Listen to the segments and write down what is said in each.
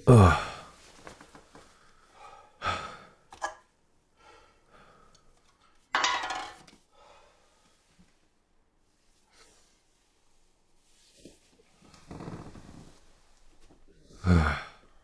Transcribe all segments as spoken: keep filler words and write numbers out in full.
Ah. Ah.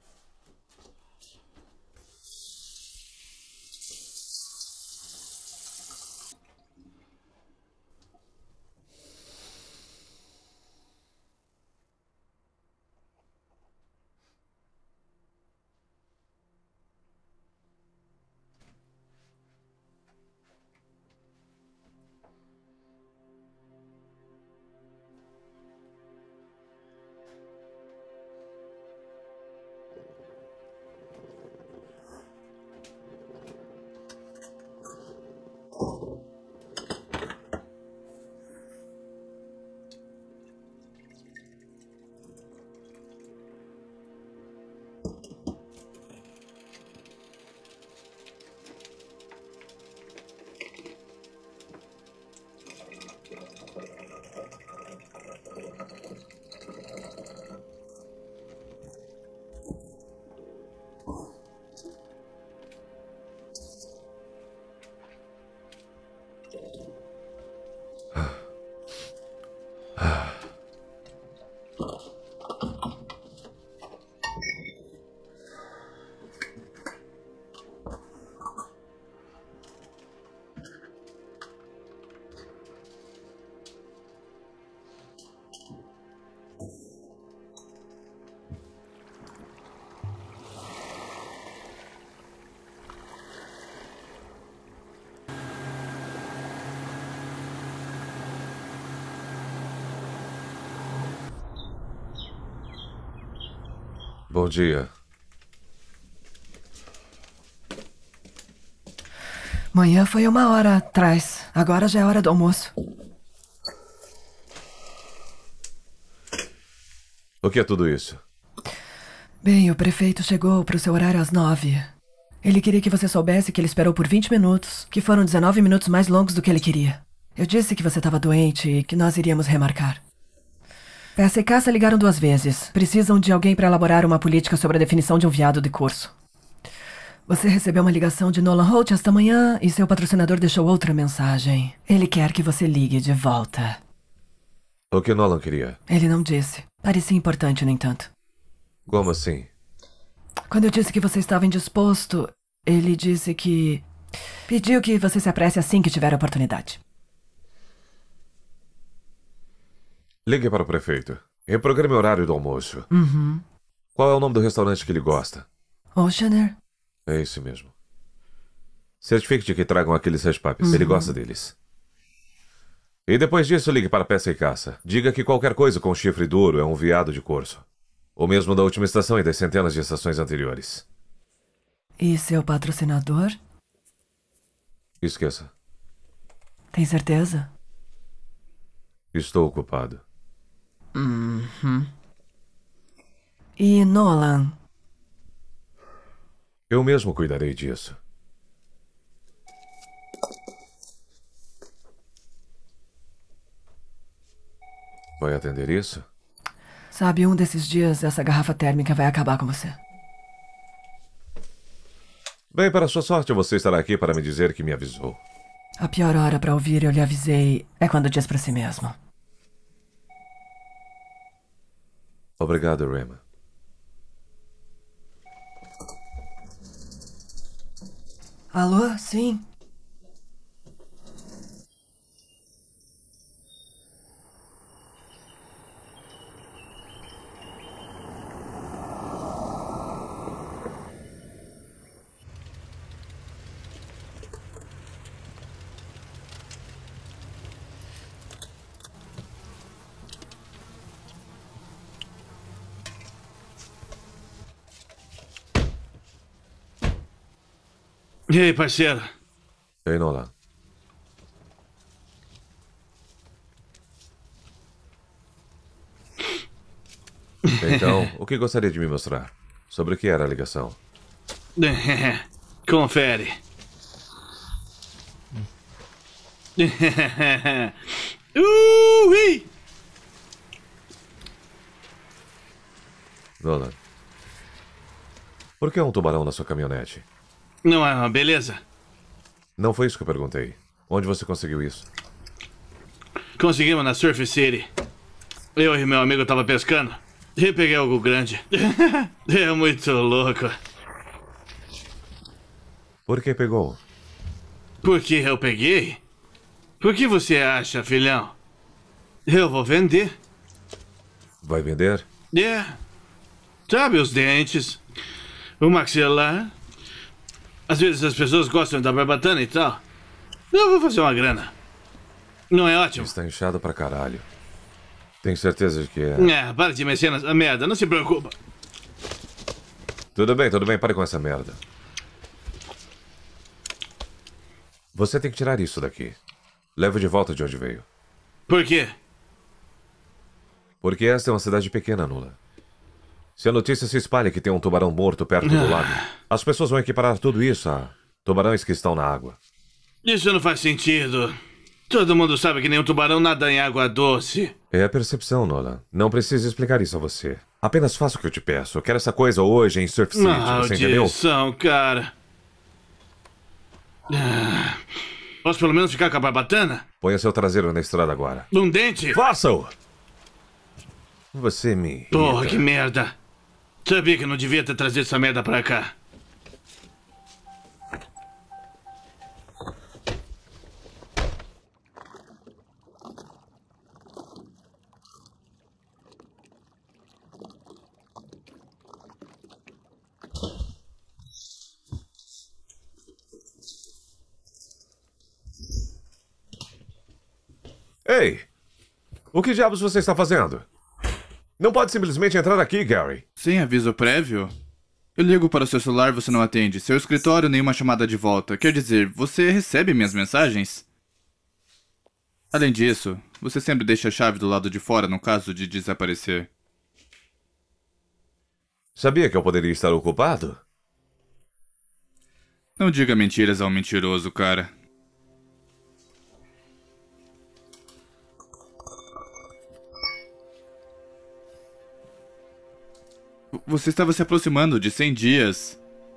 Bom dia. Manhã foi uma hora atrás. Agora já é hora do almoço. O que é tudo isso? Bem, o prefeito chegou para o seu horário às nove. Ele queria que você soubesse que ele esperou por vinte minutos, que foram dezenove minutos mais longos do que ele queria. Eu disse que você estava doente e que nós iríamos remarcar. Peça e Caça ligaram duas vezes. Precisam de alguém para elaborar uma política sobre a definição de um veado de curso. Você recebeu uma ligação de Nolan Holt esta manhã e seu patrocinador deixou outra mensagem. Ele quer que você ligue de volta. O que Nolan queria? Ele não disse. Parecia importante, no entanto. Como assim? Quando eu disse que você estava indisposto, ele disse que... pediu que você se apresse assim que tiver a oportunidade. Ligue para o prefeito. Reprograme o horário do almoço. Uhum. Qual é o nome do restaurante que ele gosta? Oceaner? É esse mesmo. Certifique de que tragam aqueles seis papis. Uhum. Ele gosta deles. E depois disso, ligue para Peça e Caça. Diga que qualquer coisa com chifre duro é um veado de corso. O mesmo da última estação e das centenas de estações anteriores. E seu patrocinador? Esqueça. Tem certeza? Estou ocupado. Uhum. E Nolan? Eu mesmo cuidarei disso. Vai atender isso? Sabe, um desses dias essa garrafa térmica vai acabar com você. Bem, para sua sorte, você estará aqui para me dizer que me avisou. A pior hora para ouvir eu lhe avisei é quando diz para si mesmo. Obrigado, Rema. Alô? Sim? E aí, parceiro? Ei, Nolan. Então, o que gostaria de me mostrar? Sobre o que era a ligação? Confere. Ui! Nolan. Por que um tubarão na sua caminhonete? Não é uma beleza? Não foi isso que eu perguntei. Onde você conseguiu isso? Conseguimos na Surf City. Eu e meu amigo tava pescando e peguei algo grande. É muito louco. Por que pegou? Por que eu peguei? Por que você acha, filhão? Eu vou vender. Vai vender? É. Sabe os dentes, o maxilar. Às vezes as pessoas gostam da barbatana e tal. Eu vou fazer uma grana. Não é ótimo? Está inchado pra caralho. Tenho certeza de que é. É, para de mexer na merda, não se preocupa. Tudo bem, tudo bem, pare com essa merda. Você tem que tirar isso daqui. Leve de volta de onde veio. Por quê? Porque esta é uma cidade pequena, Nula. Se a notícia se espalha que tem um tubarão morto perto do lago, as pessoas vão equiparar tudo isso a tubarões que estão na água. Isso não faz sentido. Todo mundo sabe que nenhum tubarão nada em água doce. É a percepção, Nolan. Não preciso explicar isso a você. Apenas faça o que eu te peço. Eu quero essa coisa hoje em Surf City, você entendeu? Maldição, cara. Ah, posso pelo menos ficar com a barbatana? Ponha seu traseiro na estrada agora. Um dente? Faça-o! Você me irrita. Porra, que merda. Sabia que eu não devia ter trazido essa merda pra cá. Ei! O que diabos você está fazendo? Não pode simplesmente entrar aqui, Gary. Sem aviso prévio? Eu ligo para o seu celular e você não atende. Seu escritório, nenhuma chamada de volta. Quer dizer, você recebe minhas mensagens? Além disso, você sempre deixa a chave do lado de fora no caso de desaparecer. Sabia que eu poderia estar ocupado? Não diga mentiras ao mentiroso, cara. Você estava se aproximando de cem dias.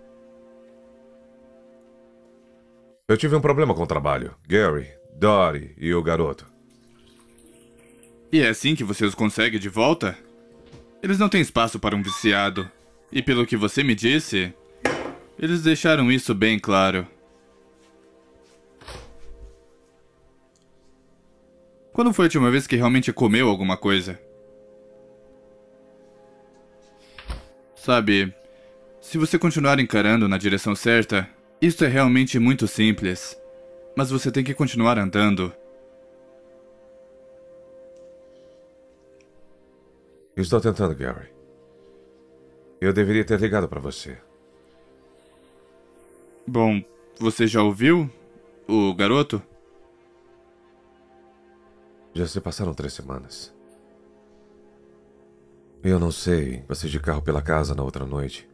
Eu tive um problema com o trabalho. Gary, Dory e o garoto. E é assim que você os consegue de volta? Eles não têm espaço para um viciado. E pelo que você me disse, eles deixaram isso bem claro. Quando foi a última vez que realmente comeu alguma coisa? Sabe, se você continuar encarando na direção certa, isso é realmente muito simples. Mas você tem que continuar andando. Estou tentando, Gary. Eu deveria ter ligado para você. Bom, você já ouviu o garoto? Já se passaram três semanas. Eu não sei. Passei de carro pela casa na outra noite.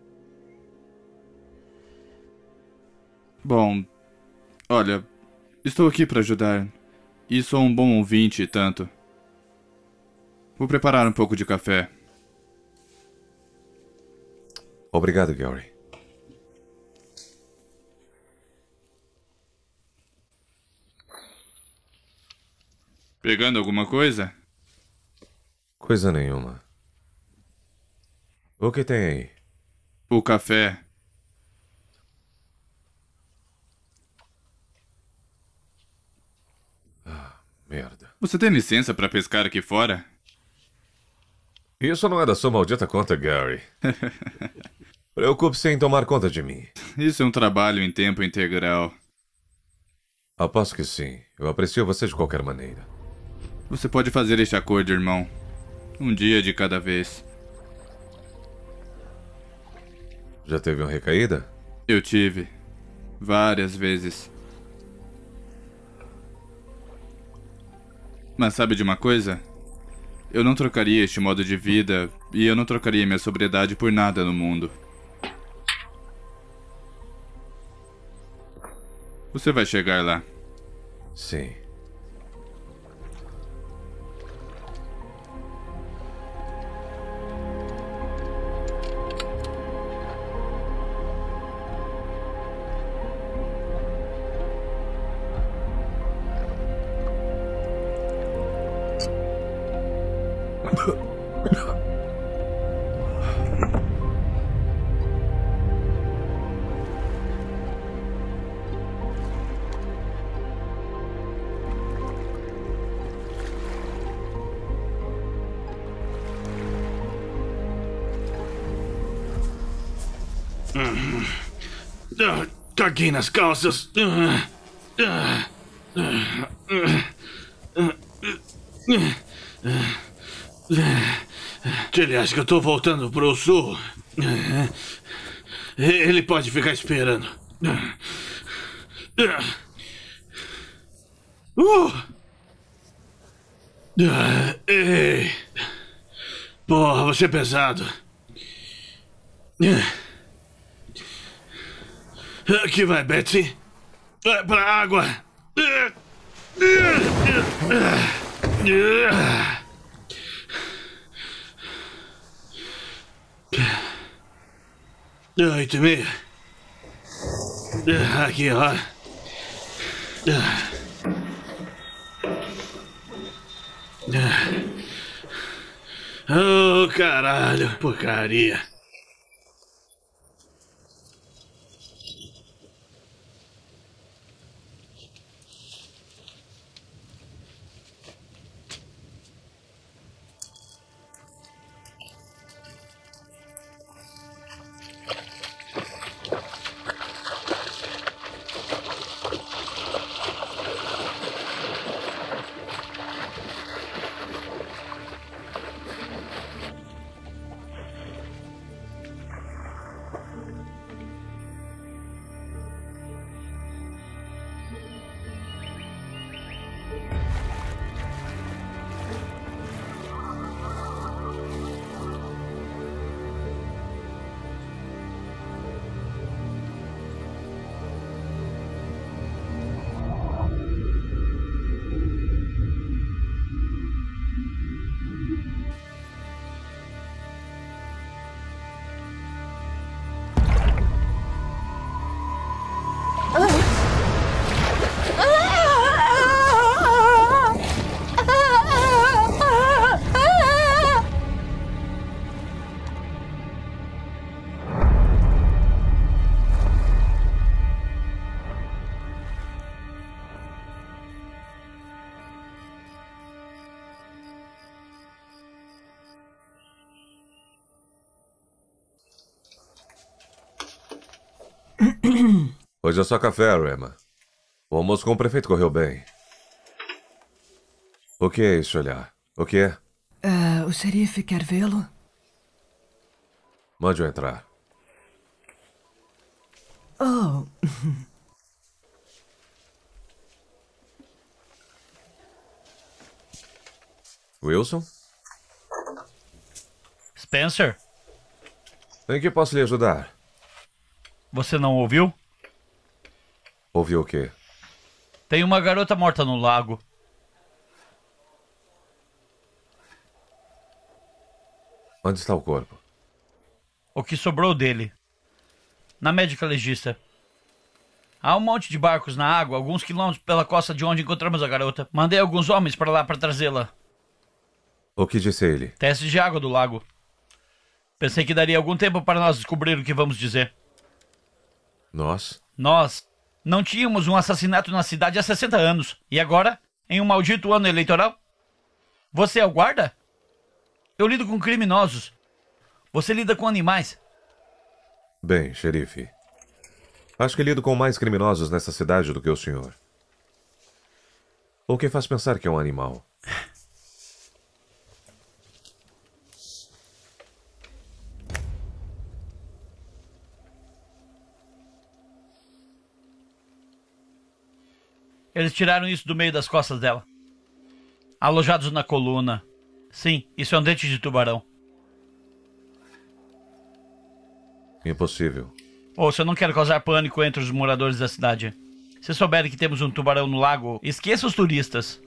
Bom, olha, estou aqui para ajudar. E sou um bom ouvinte e tanto. Vou preparar um pouco de café. Obrigado, Gary. Pegando alguma coisa? Coisa nenhuma. O que tem aí? O café. Ah, merda. Você tem licença para pescar aqui fora? Isso não é da sua maldita conta, Gary. Preocupe-se em tomar conta de mim. Isso é um trabalho em tempo integral. Aposto que sim. Eu aprecio você de qualquer maneira. Você pode fazer este acordo, irmão. Um dia de cada vez. Já teve uma recaída? Eu tive. Várias vezes. Mas sabe de uma coisa? Eu não trocaria este modo de vida e eu não trocaria minha sobriedade por nada no mundo. Você vai chegar lá. Sim. Ah, caguei nas calças. Ah, ah, ah, ah, ah, ele acha que eu tô voltando pro sul? Ele pode ficar esperando. Uh! Ei! Porra, você é pesado. Aqui vai, Betsy. Vai pra água. Oito e meia. Aqui, ó. Oh, caralho, porcaria. Hoje é só café, Rema. O almoço com o prefeito correu bem. O que é isso, olhar? O que é? Uh, o xerife quer vê-lo? Mande-o entrar. Oh. Wilson? Spencer? Em que posso lhe ajudar? Você não ouviu? Ouviu o quê? Tem uma garota morta no lago. Onde está o corpo? O que sobrou dele. Na médica legista. Há um monte de barcos na água, alguns quilômetros pela costa de onde encontramos a garota. Mandei alguns homens para lá para trazê-la. O que disse ele? Teste de água do lago. Pensei que daria algum tempo para nós descobrir o que vamos dizer. Nós? Nós não tínhamos um assassinato na cidade há sessenta anos. E agora, em um maldito ano eleitoral? Você é o guarda? Eu lido com criminosos. Você lida com animais. Bem, xerife. Acho que lido com mais criminosos nessa cidade do que o senhor. O que faz pensar que é um animal? Eles tiraram isso do meio das costas dela. Alojados na coluna. Sim, isso é um dente de tubarão. Impossível. Ouça, eu não quero causar pânico entre os moradores da cidade. Se souberem que temos um tubarão no lago, esqueça os turistas.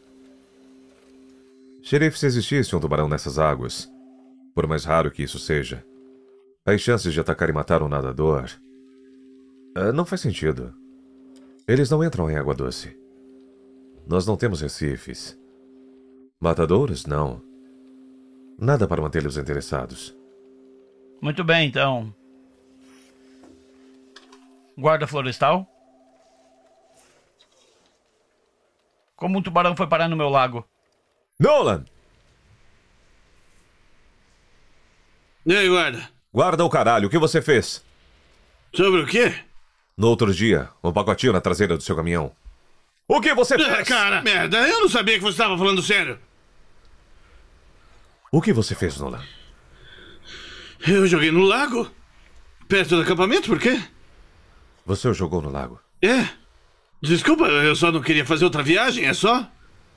Xerife, se existisse um tubarão nessas águas, por mais raro que isso seja, as chances de atacar e matar um nadador... Uh, não faz sentido. Eles não entram em água doce. Nós não temos recifes. Matadouros, não. Nada para mantê-los interessados. Muito bem, então. Guarda florestal? Como um tubarão foi parar no meu lago? Nolan! E aí, guarda? Guarda o caralho, o que você fez? Sobre o quê? No outro dia, um pacotinho na traseira do seu caminhão. O que você fez? Ah, cara, merda, eu não sabia que você estava falando sério. O que você fez, Nolan? Eu joguei no lago. Perto do acampamento, por quê? Você o jogou no lago? É. Desculpa, eu só não queria fazer outra viagem, é só?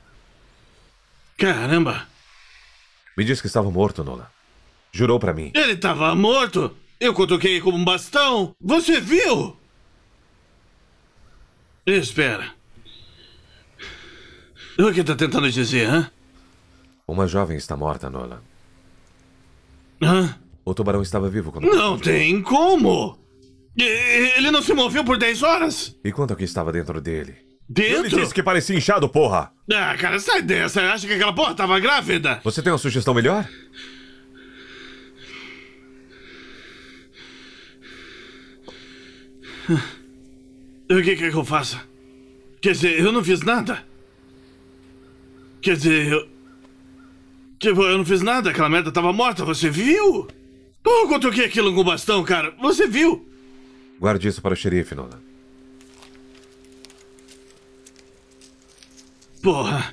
Caramba. Me disse que estava morto, Nolan. Jurou pra mim. Ele estava morto. Eu cutuquei como um bastão. Você viu? Espera. O que está tentando dizer, hã? Uma jovem está morta, Nolan. Hã? O tubarão estava vivo quando... Não tem como! E- Ele não se moveu por dez horas! E quanto que estava dentro dele? Dentro? Ele disse que parecia inchado, porra! Ah, cara, sai dessa! Acha que aquela porra estava grávida? Você tem uma sugestão melhor? O que quer que eu faça? Quer dizer, eu não fiz nada. Quer dizer, eu... Tipo, eu não fiz nada. Aquela merda estava morta, você viu? Pô, eu cutuquei aquilo com o bastão, cara. Você viu? Guarde isso para o xerife, Nolan. Porra.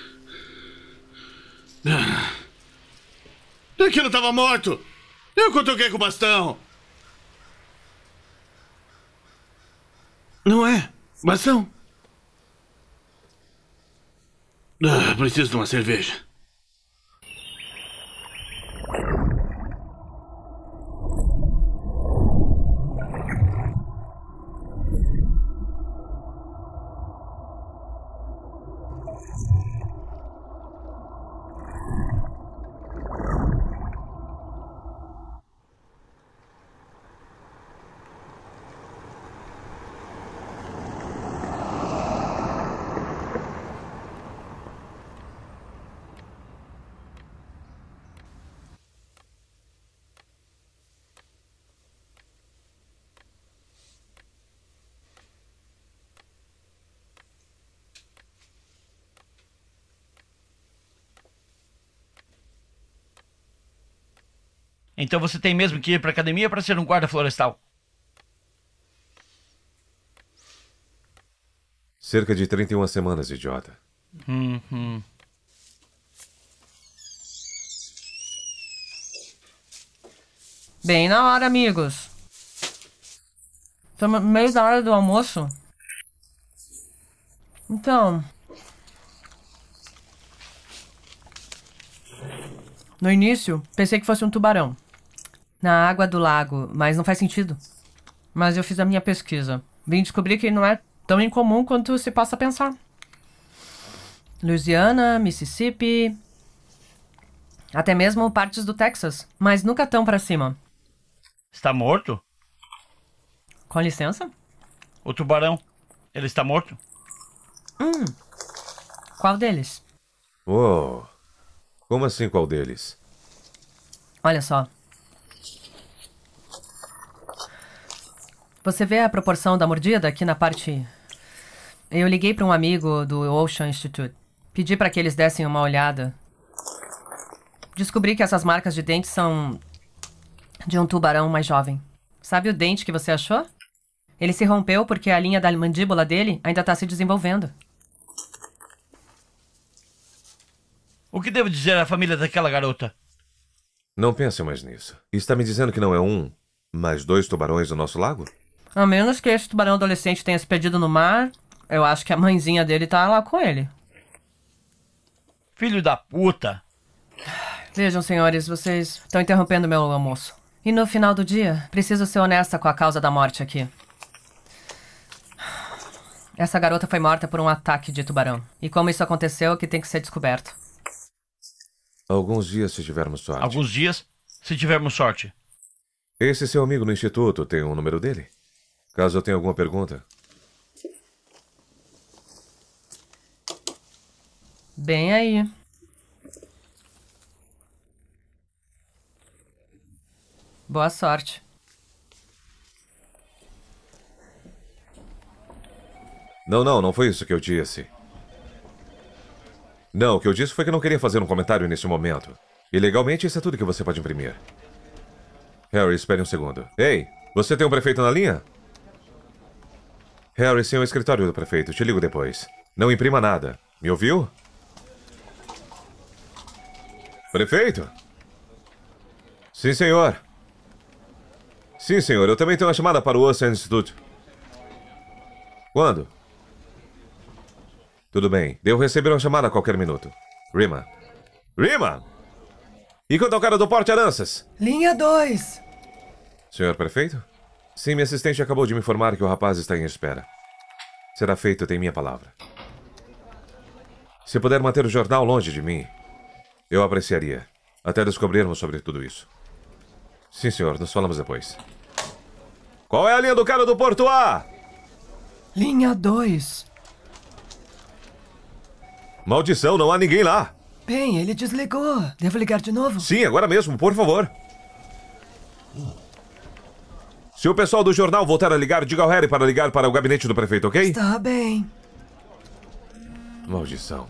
Ah. Aquilo estava morto. Eu cutuquei com o bastão. Não é? Bastão? Ah, preciso de uma cerveja. Então você tem mesmo que ir pra academia para ser um guarda florestal. Cerca de trinta e uma semanas, idiota. Uhum. Bem na hora, amigos. Estamos no meio da hora do almoço. Então... No início, pensei que fosse um tubarão. Na água do lago, mas não faz sentido. Mas eu fiz a minha pesquisa. Vim descobrir que não é tão incomum quanto se possa pensar. Louisiana, Mississippi... Até mesmo partes do Texas, mas nunca tão pra cima. Está morto? Com licença? O tubarão, ele está morto? Hum, qual deles? Oh, como assim qual deles? Olha só. Você vê a proporção da mordida aqui na parte... Eu liguei para um amigo do Ocean Institute. Pedi para que eles dessem uma olhada. Descobri que essas marcas de dentes são de um tubarão mais jovem. Sabe o dente que você achou? Ele se rompeu porque a linha da mandíbula dele ainda está se desenvolvendo. O que devo dizer à família daquela garota? Não pense mais nisso. Está me dizendo que não é um, mas dois tubarões no nosso lago? A menos que esse tubarão adolescente tenha se perdido no mar, eu acho que a mãezinha dele tá lá com ele. Filho da puta! Vejam, senhores, vocês estão interrompendo meu almoço. E no final do dia, preciso ser honesta com a causa da morte aqui. Essa garota foi morta por um ataque de tubarão. E como isso aconteceu, que tem que ser descoberto. Alguns dias, se tivermos sorte. Alguns dias, se tivermos sorte. Esse seu amigo no instituto tem o número dele? Caso eu tenha alguma pergunta. Bem aí. Boa sorte. Não, não, não foi isso que eu disse. Não, o que eu disse foi que não queria fazer um comentário nesse momento. E legalmente isso é tudo que você pode imprimir. Harry, espere um segundo. Ei, Você tem um prefeito na linha? Harry, sim, é o escritório do prefeito. Te ligo depois. Não imprima nada. Me ouviu? Prefeito? Sim, senhor. Sim, senhor. Eu também tenho uma chamada para o Ocean Institute. Quando? Tudo bem. Devo receber uma chamada a qualquer minuto. Rima. Rima! E quanto ao cara do porte-aranças? Linha dois. Senhor prefeito? Sim, minha assistente acabou de me informar que o rapaz está em espera. Será feito, tem minha palavra. Se puder manter o jornal longe de mim, eu apreciaria. Até descobrirmos sobre tudo isso. Sim, senhor. Nos falamos depois. Qual é a linha do cara do Porto A? Linha dois. Maldição, não há ninguém lá. Bem, ele desligou. Devo ligar de novo? Sim, agora mesmo, por favor. Se o pessoal do jornal voltar a ligar, diga ao Harry para ligar para o gabinete do prefeito, ok? Está bem. Maldição.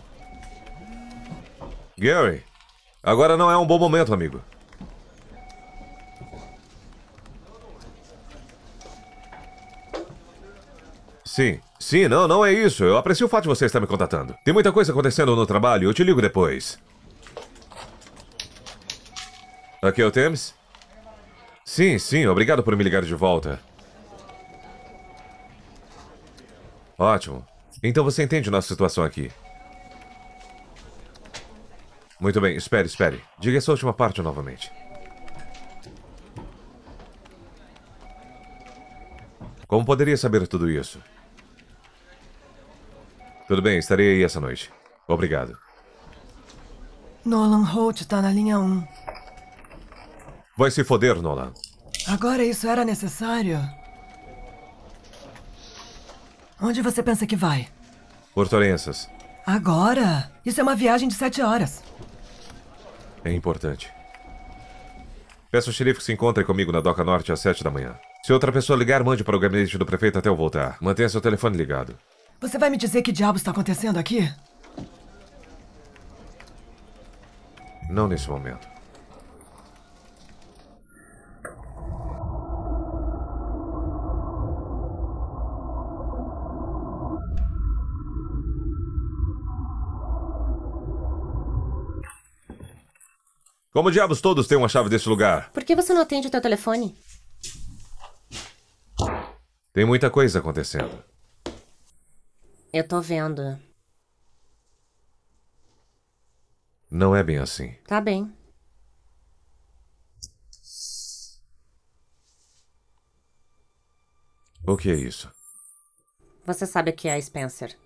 Gary, agora não é um bom momento, amigo. Sim, sim, não, não é isso. Eu aprecio o fato de você estar me contatando. Tem muita coisa acontecendo no trabalho, eu te ligo depois. Aqui é o Thames? Sim, sim, obrigado por me ligar de volta. Ótimo. Então você entende nossa situação aqui. Muito bem, espere, espere. Diga essa última parte novamente. Como poderia saber tudo isso? Tudo bem, estarei aí essa noite. Obrigado. Nolan Holt está na linha um. Vai se foder, Nolan. Agora isso era necessário? Onde você pensa que vai? Porto-Aranças. Agora? Isso é uma viagem de sete horas. É importante. Peço ao xerife que se encontre comigo na Doca Norte às sete da manhã. Se outra pessoa ligar, mande para o gabinete do prefeito até eu voltar. Mantenha seu telefone ligado. Você vai me dizer que diabos está acontecendo aqui? Não nesse momento. Como diabos todos têm uma chave desse lugar? Por que você não atende o teu telefone? Tem muita coisa acontecendo. Eu tô vendo. Não é bem assim. Tá bem. O que é isso? Você sabe o que é, Spencer.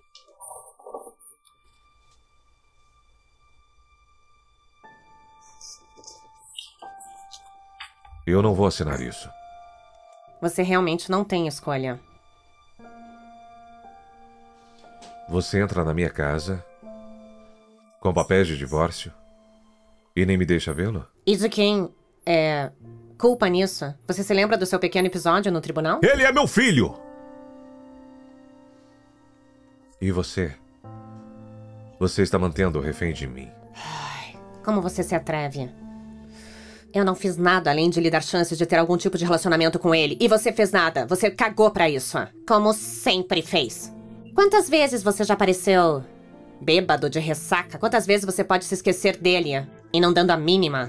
Eu não vou assinar isso. Você realmente não tem escolha. Você entra na minha casa com papéis de divórcio e nem me deixa vê-lo? E de quem é culpa nisso? Você se lembra do seu pequeno episódio no tribunal? Ele é meu filho! E você? Você está mantendo o refém de mim. Ai, como você se atreve? Eu não fiz nada além de lhe dar chances de ter algum tipo de relacionamento com ele. E você fez nada. Você cagou pra isso. Como sempre fez. Quantas vezes você já apareceu bêbado, de ressaca? Quantas vezes você pode se esquecer dele e não dando a mínima?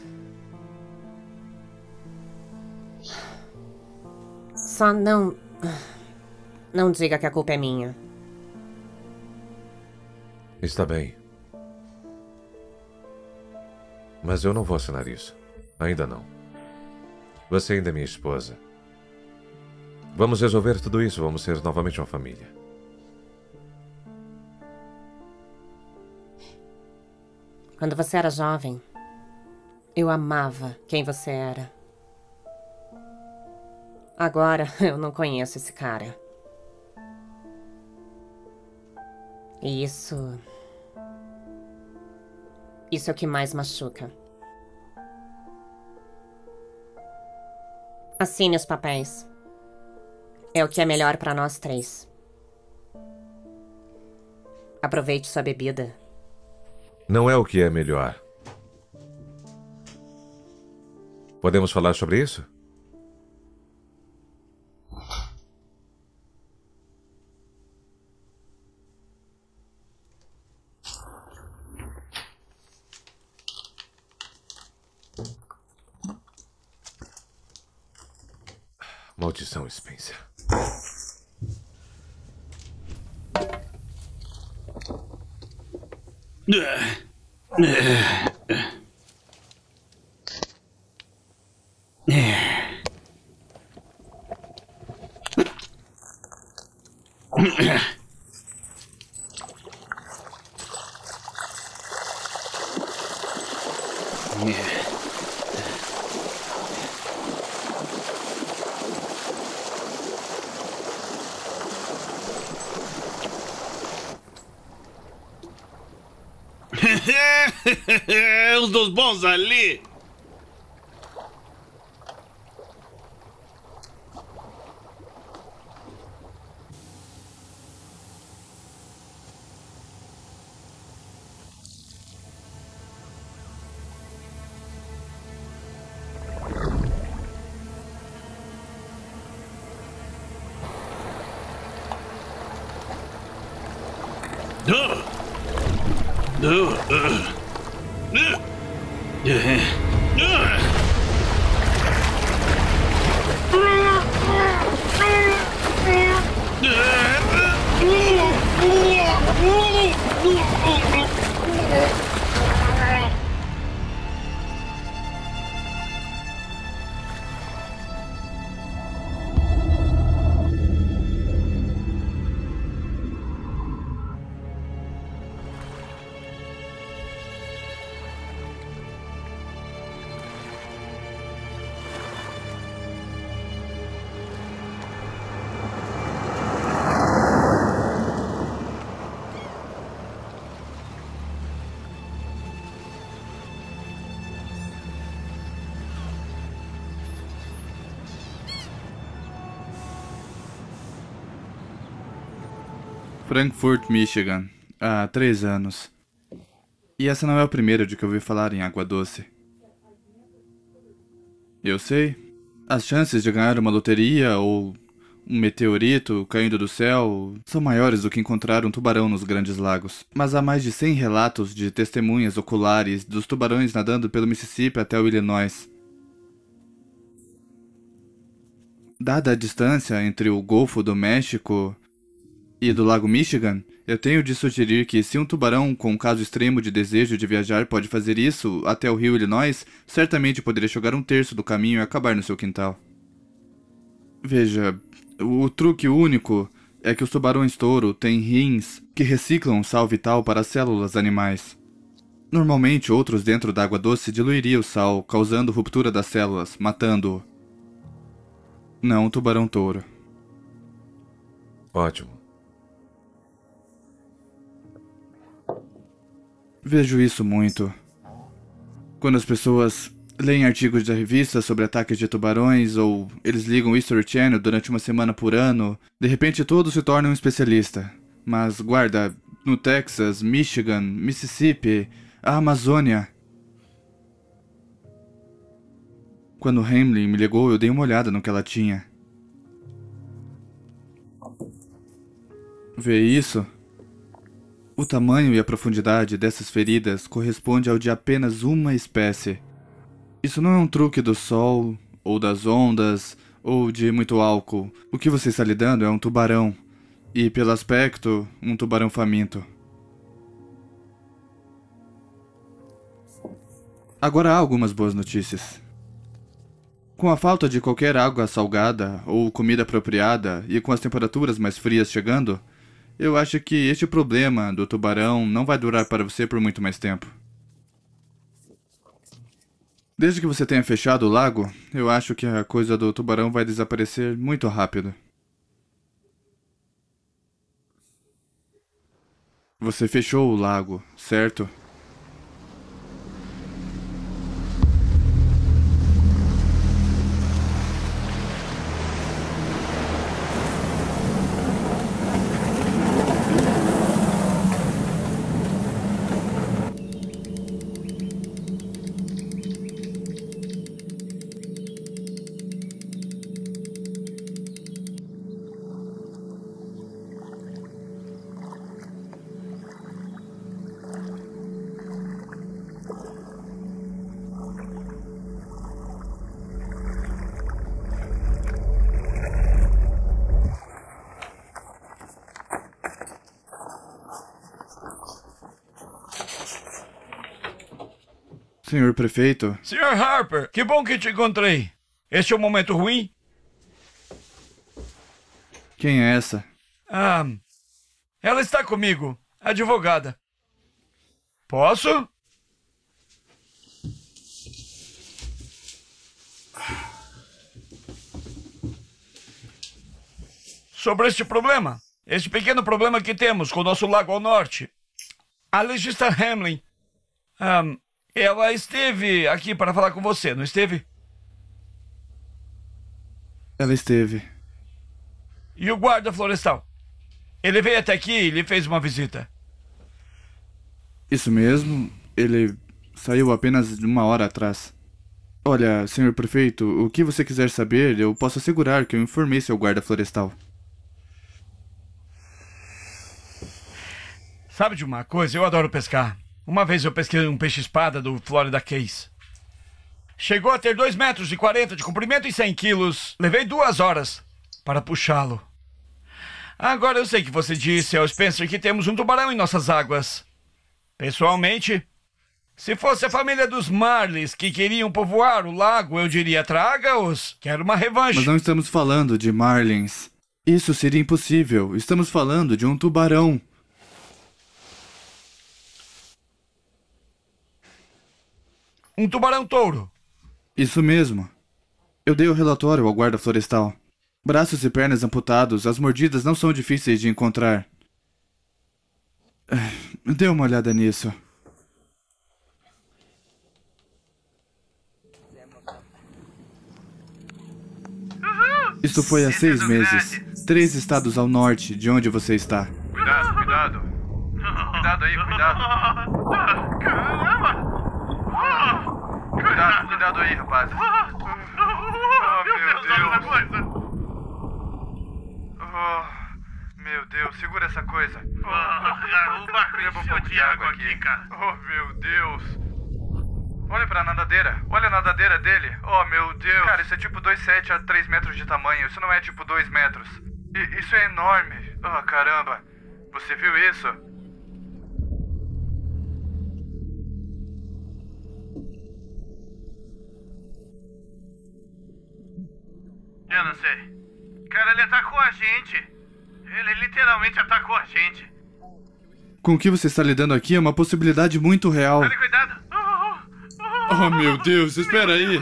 Só não... Não diga que a culpa é minha. Está bem. Mas eu não vou assinar isso. Ainda não. Você ainda é minha esposa. Vamos resolver tudo isso. Vamos ser novamente uma família. Quando você era jovem, eu amava quem você era. Agora, eu não conheço esse cara. E isso... Isso é o que mais machuca. Assine os papéis. É o que é melhor para nós três. Aproveite sua bebida. Não é o que é melhor. Podemos falar sobre isso? Maldição, Spencer. Os dos bons ali. Duh. Duh. Uh. Uh. Yeah. Uh. Frankfurt, Michigan, há três anos. E essa não é a primeira de que eu ouvi falar em água doce. Eu sei, as chances de ganhar uma loteria ou um meteorito caindo do céu são maiores do que encontrar um tubarão nos Grandes Lagos. Mas há mais de cem relatos de testemunhas oculares dos tubarões nadando pelo Mississippi até o Illinois. Dada a distância entre o Golfo do México e do Lago Michigan, eu tenho de sugerir que se um tubarão com um caso extremo de desejo de viajar pode fazer isso até o rio Illinois, certamente poderia jogar um terço do caminho e acabar no seu quintal. Veja, o truque único é que os tubarões-touro têm rins que reciclam sal vital para as células animais. Normalmente, outros dentro da água doce diluiriam o sal, causando ruptura das células, matando-o. Não o tubarão-touro. Ótimo. Vejo isso muito. Quando as pessoas leem artigos da revista sobre ataques de tubarões ou eles ligam o History Channel durante uma semana por ano, de repente todos se tornam um especialista. Mas guarda, no Texas, Michigan, Mississippi, a Amazônia. Quando Hamlin me ligou, eu dei uma olhada no que ela tinha. Vê isso? O tamanho e a profundidade dessas feridas corresponde ao de apenas uma espécie. Isso não é um truque do sol, ou das ondas, ou de muito álcool. O que você está lidando é um tubarão. E, pelo aspecto, um tubarão faminto. Agora há algumas boas notícias. Com a falta de qualquer água salgada ou comida apropriada e com as temperaturas mais frias chegando, eu acho que este problema do tubarão não vai durar para você por muito mais tempo. Desde que você tenha fechado o lago, eu acho que a coisa do tubarão vai desaparecer muito rápido. Você fechou o lago, certo? Senhor prefeito? senhor Harper, que bom que te encontrei. Este é um momento ruim? Quem é essa? Ah, ela está comigo, advogada. Posso? Sobre este problema, este pequeno problema que temos com o nosso lago ao norte, a legista Hamlin, ah, ela esteve aqui para falar com você, não esteve? Ela esteve. E o guarda florestal? Ele veio até aqui e lhe fez uma visita. Isso mesmo, ele saiu apenas uma hora atrás. Olha, senhor prefeito, o que você quiser saber, eu posso assegurar que eu informei seu guarda florestal. Sabe de uma coisa? Eu adoro pescar. Uma vez eu pesquei um peixe-espada do Florida Keys. Chegou a ter dois metros e quarenta de comprimento e cem quilos. Levei duas horas para puxá-lo. Agora eu sei que você disse ao Spencer que temos um tubarão em nossas águas. Pessoalmente, se fosse a família dos Marleys que queriam povoar o lago, eu diria traga-os. Quero uma revanche. Mas não estamos falando de marlins. Isso seria impossível. Estamos falando de um tubarão. Um tubarão-touro. Isso mesmo. Eu dei o relatório ao guarda florestal. Braços e pernas amputados, as mordidas não são difíceis de encontrar. Dê uma olhada nisso. Isso foi há seis meses. Três estados ao norte de onde você está. Cuidado, cuidado. Cuidado aí, cuidado. Caramba! Cuidado, cuidado aí, rapaz. Oh, meu Deus. Oh, meu Deus, segura essa coisa. Oh, o barco leva um pouco de água aqui, cara. Oh, meu Deus. Olha pra nadadeira. Olha a nadadeira dele. Oh, meu Deus. Cara, isso é tipo dois vírgula sete a três metros de tamanho. Isso não é tipo dois metros. I- isso é enorme. Oh, caramba. Você viu isso? Eu não sei. Cara, ele atacou a gente. Ele literalmente atacou a gente. Com o que você está lidando aqui é uma possibilidade muito real. Olha, cuidado. Oh, meu Deus, espera aí.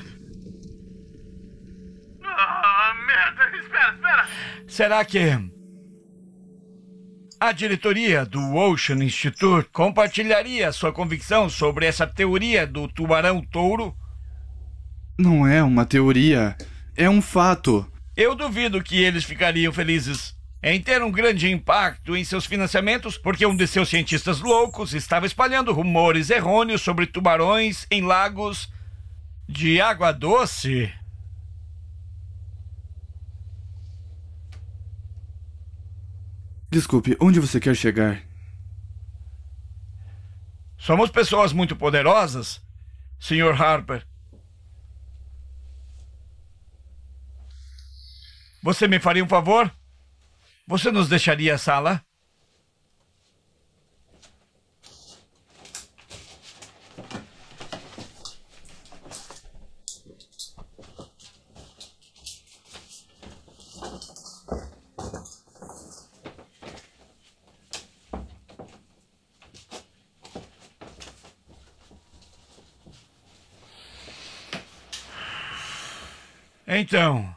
Ah, merda. Espera, espera. Será que a diretoria do Ocean Institute compartilharia sua convicção sobre essa teoria do tubarão-touro? Não é uma teoria. É um fato. Eu duvido que eles ficariam felizes em ter um grande impacto em seus financiamentos, porque um de seus cientistas loucos estava espalhando rumores errôneos sobre tubarões em lagos de água doce. Desculpe, onde você quer chegar? Somos pessoas muito poderosas, senhor Harper. Você me faria um favor? Você nos deixaria a sala? Então,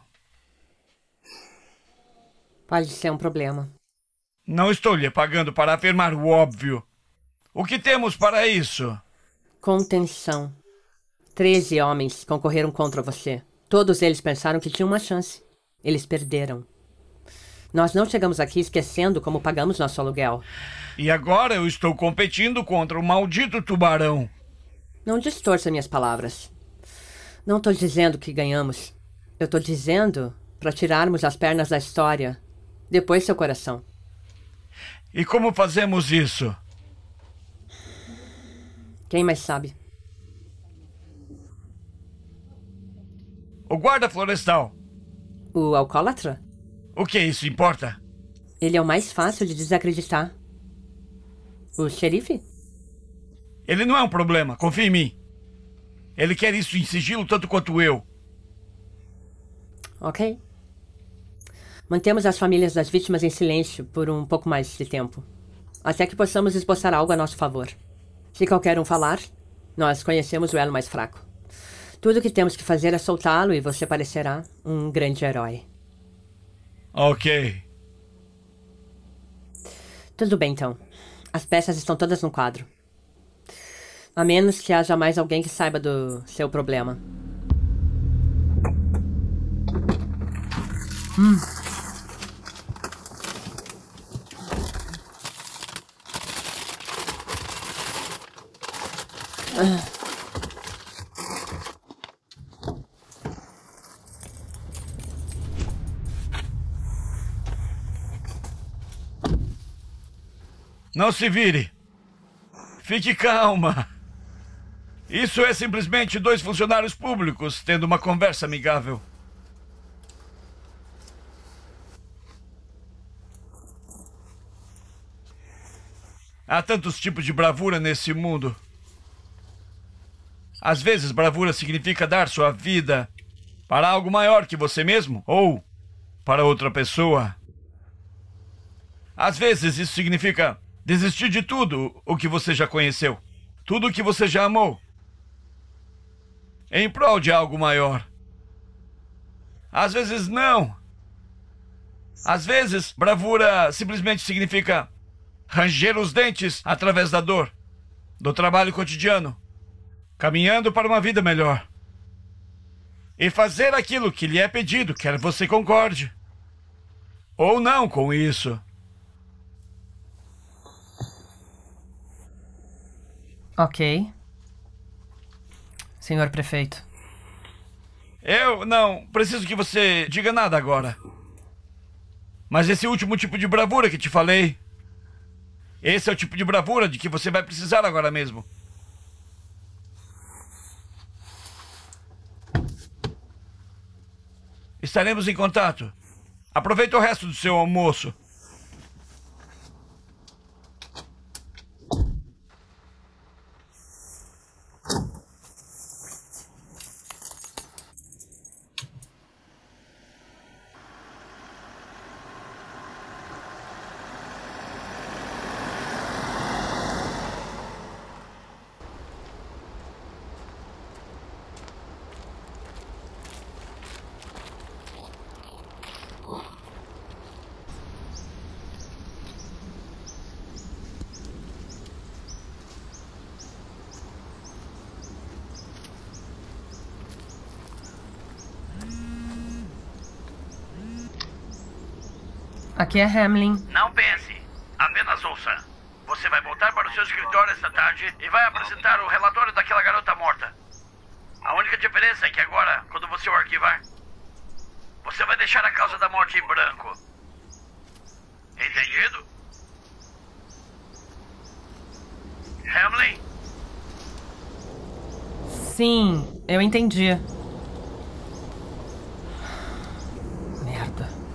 Pode ser um problema. não estou lhe pagando para afirmar o óbvio. O que temos para isso? Contenção. Treze homens concorreram contra você. Todos eles pensaram que tinham uma chance. Eles perderam. Nós não chegamos aqui esquecendo como pagamos nosso aluguel. E agora eu estou competindo contra o maldito tubarão. Não distorça minhas palavras. Não estou dizendo que ganhamos. Eu estou dizendo para tirarmos as pernas da história. Depois seu coração. E como fazemos isso? Quem mais sabe? O guarda florestal. O alcoólatra? O que isso importa? Ele é o mais fácil de desacreditar. O xerife? Ele não é um problema, confie em mim. Ele quer isso em sigilo tanto quanto eu. Ok. Mantemos as famílias das vítimas em silêncio por um pouco mais de tempo. Até que possamos esboçar algo a nosso favor. Se qualquer um falar, nós conhecemos o elo mais fraco. Tudo o que temos que fazer é soltá-lo e você parecerá um grande herói. Ok. Tudo bem, então. As peças estão todas no quadro. A menos que haja mais alguém que saiba do seu problema. Hum. Ah. Não se vire. Fique calma. Isso é simplesmente dois funcionários públicos tendo uma conversa amigável. Há tantos tipos de bravura nesse mundo. Às vezes, bravura significa dar sua vida para algo maior que você mesmo ou para outra pessoa. Às vezes, isso significa desistir de tudo o que você já conheceu, tudo o que você já amou, em prol de algo maior. Às vezes, não. Às vezes, bravura simplesmente significa ranger os dentes através da dor, do trabalho cotidiano, caminhando para uma vida melhor. E fazer aquilo que lhe é pedido, quer você concorde ou não com isso. Ok. Senhor prefeito. Eu não preciso que você diga nada agora. Mas esse último tipo de bravura que te falei, esse é o tipo de bravura de que você vai precisar agora mesmo. Estaremos em contato. Aproveite o resto do seu almoço. Aqui é Hamlin. Não pense, apenas ouça. Você vai voltar para o seu escritório esta tarde e vai apresentar o relatório daquela garota morta. A única diferença é que agora, quando você o arquivar, você vai deixar a causa da morte em branco. Entendido? Hamlin? Sim, eu entendi. Merda.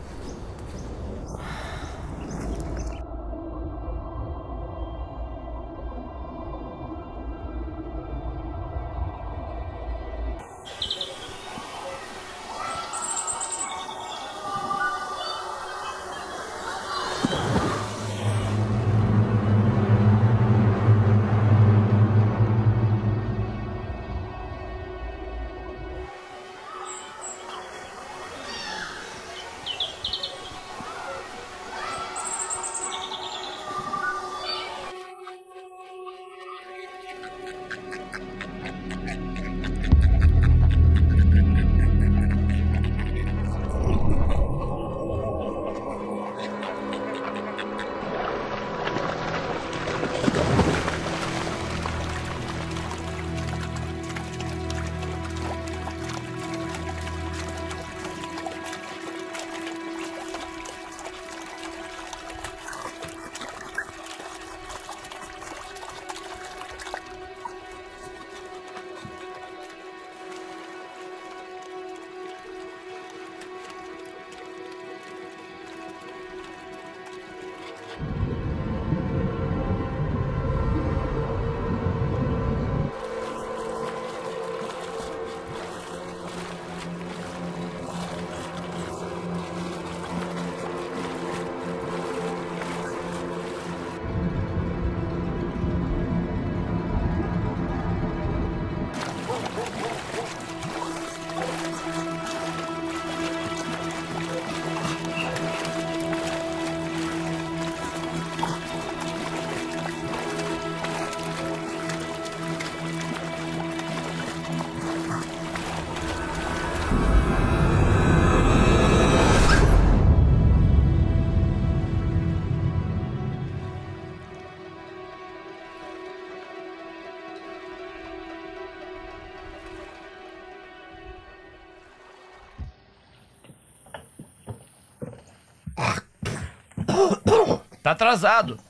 atrasado.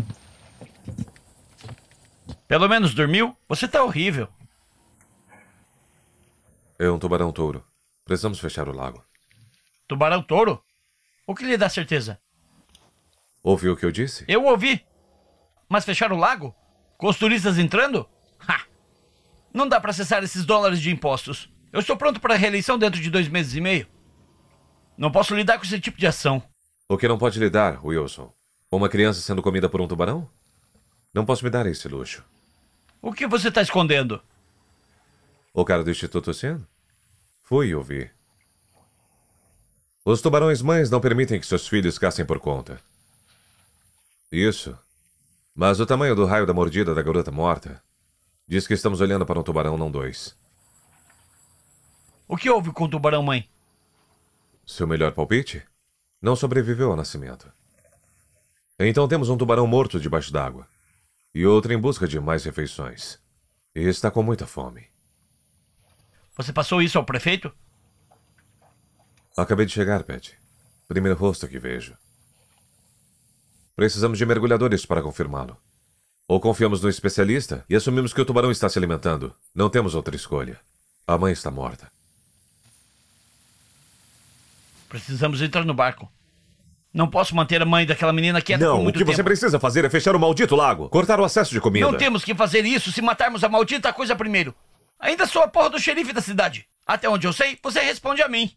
Pelo menos dormiu? Você tá horrível. É um tubarão-touro. Precisamos fechar o lago. Tubarão-touro? O que lhe dá certeza? Ouviu o que eu disse? Eu ouvi. Mas fechar o lago? Com os turistas entrando? Ha! Não dá pra acessar esses dólares de impostos. Eu estou pronto para a reeleição dentro de dois meses e meio. Não posso lidar com esse tipo de ação. O que não pode lidar, Wilson? Uma criança sendo comida por um tubarão? Não posso me dar esse luxo. O que você está escondendo? O cara do Instituto Oceano? Fui e ouvi. Os tubarões-mães não permitem que seus filhos caçem por conta. Isso. Mas o tamanho do raio da mordida da garota morta diz que estamos olhando para um tubarão, não dois. O que houve com o tubarão-mãe? Seu melhor palpite? Não sobreviveu ao nascimento. Então temos um tubarão morto debaixo d'água. E outro em busca de mais refeições. E está com muita fome. Você passou isso ao prefeito? Acabei de chegar, Pat. Primeiro rosto que vejo. Precisamos de mergulhadores para confirmá-lo. Ou confiamos no especialista e assumimos que o tubarão está se alimentando. Não temos outra escolha. A mãe está morta. Precisamos entrar no barco. Não posso manter a mãe daquela menina quieta por Não, o muito que tempo. você precisa fazer é fechar o maldito lago. Cortar o acesso de comida. Não temos que fazer isso se matarmos a maldita coisa primeiro. Ainda sou a porra do xerife da cidade. Até onde eu sei, você responde a mim.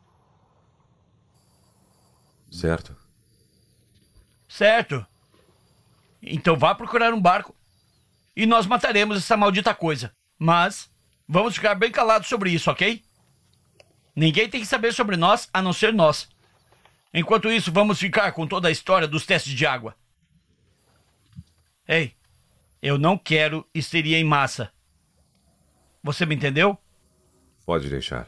Certo. Certo. Então vá procurar um barco. E nós mataremos essa maldita coisa. Mas vamos ficar bem calados sobre isso, ok? Ninguém tem que saber sobre nós, a não ser nós. Enquanto isso, vamos ficar com toda a história dos testes de água. Ei, eu não quero histeria em massa. Você me entendeu? Pode deixar.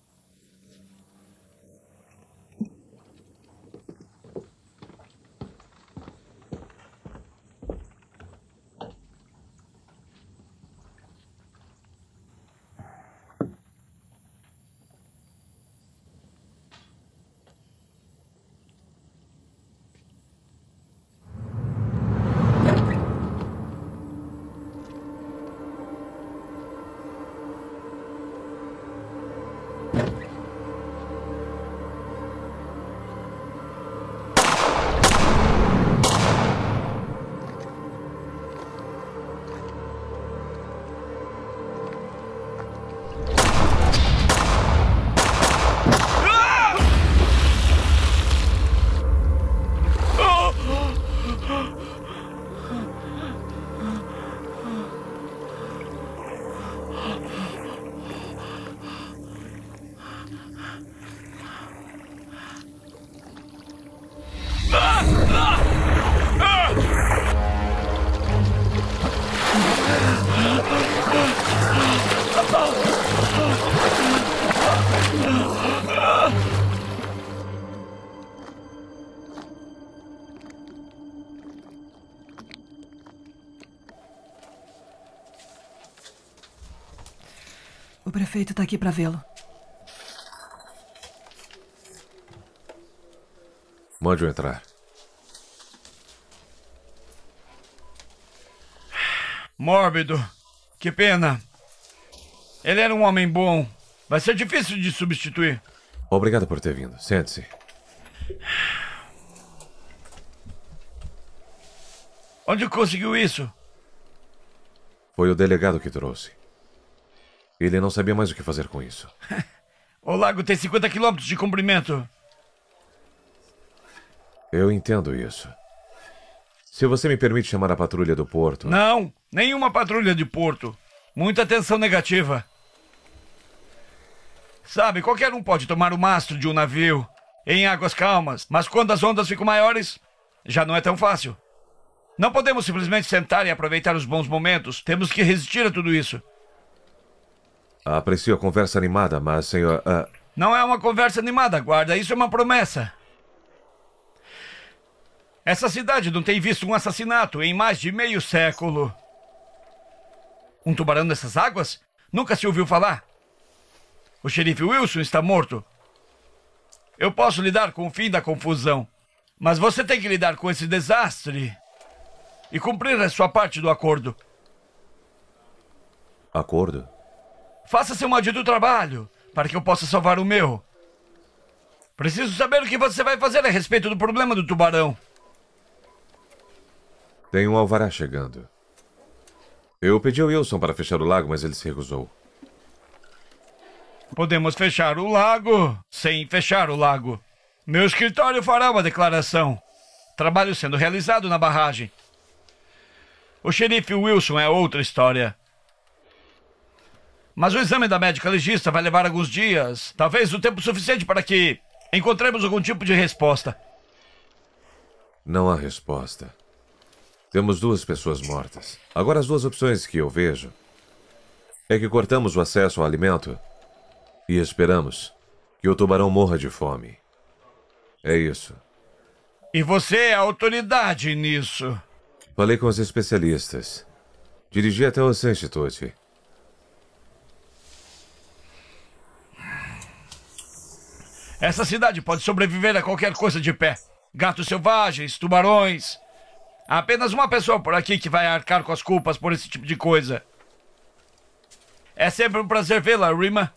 O prefeito está aqui para vê-lo. Mande-o entrar. Mórbido. Que pena. Ele era um homem bom. Vai ser difícil de substituir. Obrigado por ter vindo. Sente-se. Onde conseguiu isso? Foi o delegado que trouxe. Ele não sabia mais o que fazer com isso. O lago tem cinquenta quilômetros de comprimento. Eu entendo isso. Se você me permite chamar a patrulha do porto... Não, nenhuma patrulha de porto. Muita atenção negativa. Sabe, qualquer um pode tomar o mastro de um navio em águas calmas, mas quando as ondas ficam maiores, já não é tão fácil. Não podemos simplesmente sentar e aproveitar os bons momentos. Temos que resistir a tudo isso. Aprecio a conversa animada, mas, senhor... Uh... Não é uma conversa animada, guarda. Isso é uma promessa. Essa cidade não tem visto um assassinato em mais de meio século. Um tubarão nessas águas? Nunca se ouviu falar. O xerife Wilson está morto. Eu posso lidar com o fim da confusão. Mas você tem que lidar com esse desastre e cumprir a sua parte do acordo. Acordo? Faça seu maldito trabalho para que eu possa salvar o meu. Preciso saber o que você vai fazer a respeito do problema do tubarão. Tem um alvará chegando. Eu pedi ao Wilson para fechar o lago, mas ele se recusou. Podemos fechar o lago sem fechar o lago. Meu escritório fará uma declaração. Trabalho sendo realizado na barragem. O xerife Wilson é outra história. Mas o exame da médica legista vai levar alguns dias. Talvez o tempo suficiente para que encontremos algum tipo de resposta. Não há resposta. Temos duas pessoas mortas. Agora as duas opções que eu vejo é que cortamos o acesso ao alimento e esperamos que o tubarão morra de fome. É isso. E você é a autoridade nisso. Falei com os especialistas. Dirigi até o seu instituto. Essa cidade pode sobreviver a qualquer coisa de pé. Gatos selvagens, tubarões. Há apenas uma pessoa por aqui que vai arcar com as culpas por esse tipo de coisa. É sempre um prazer vê-la, Rima.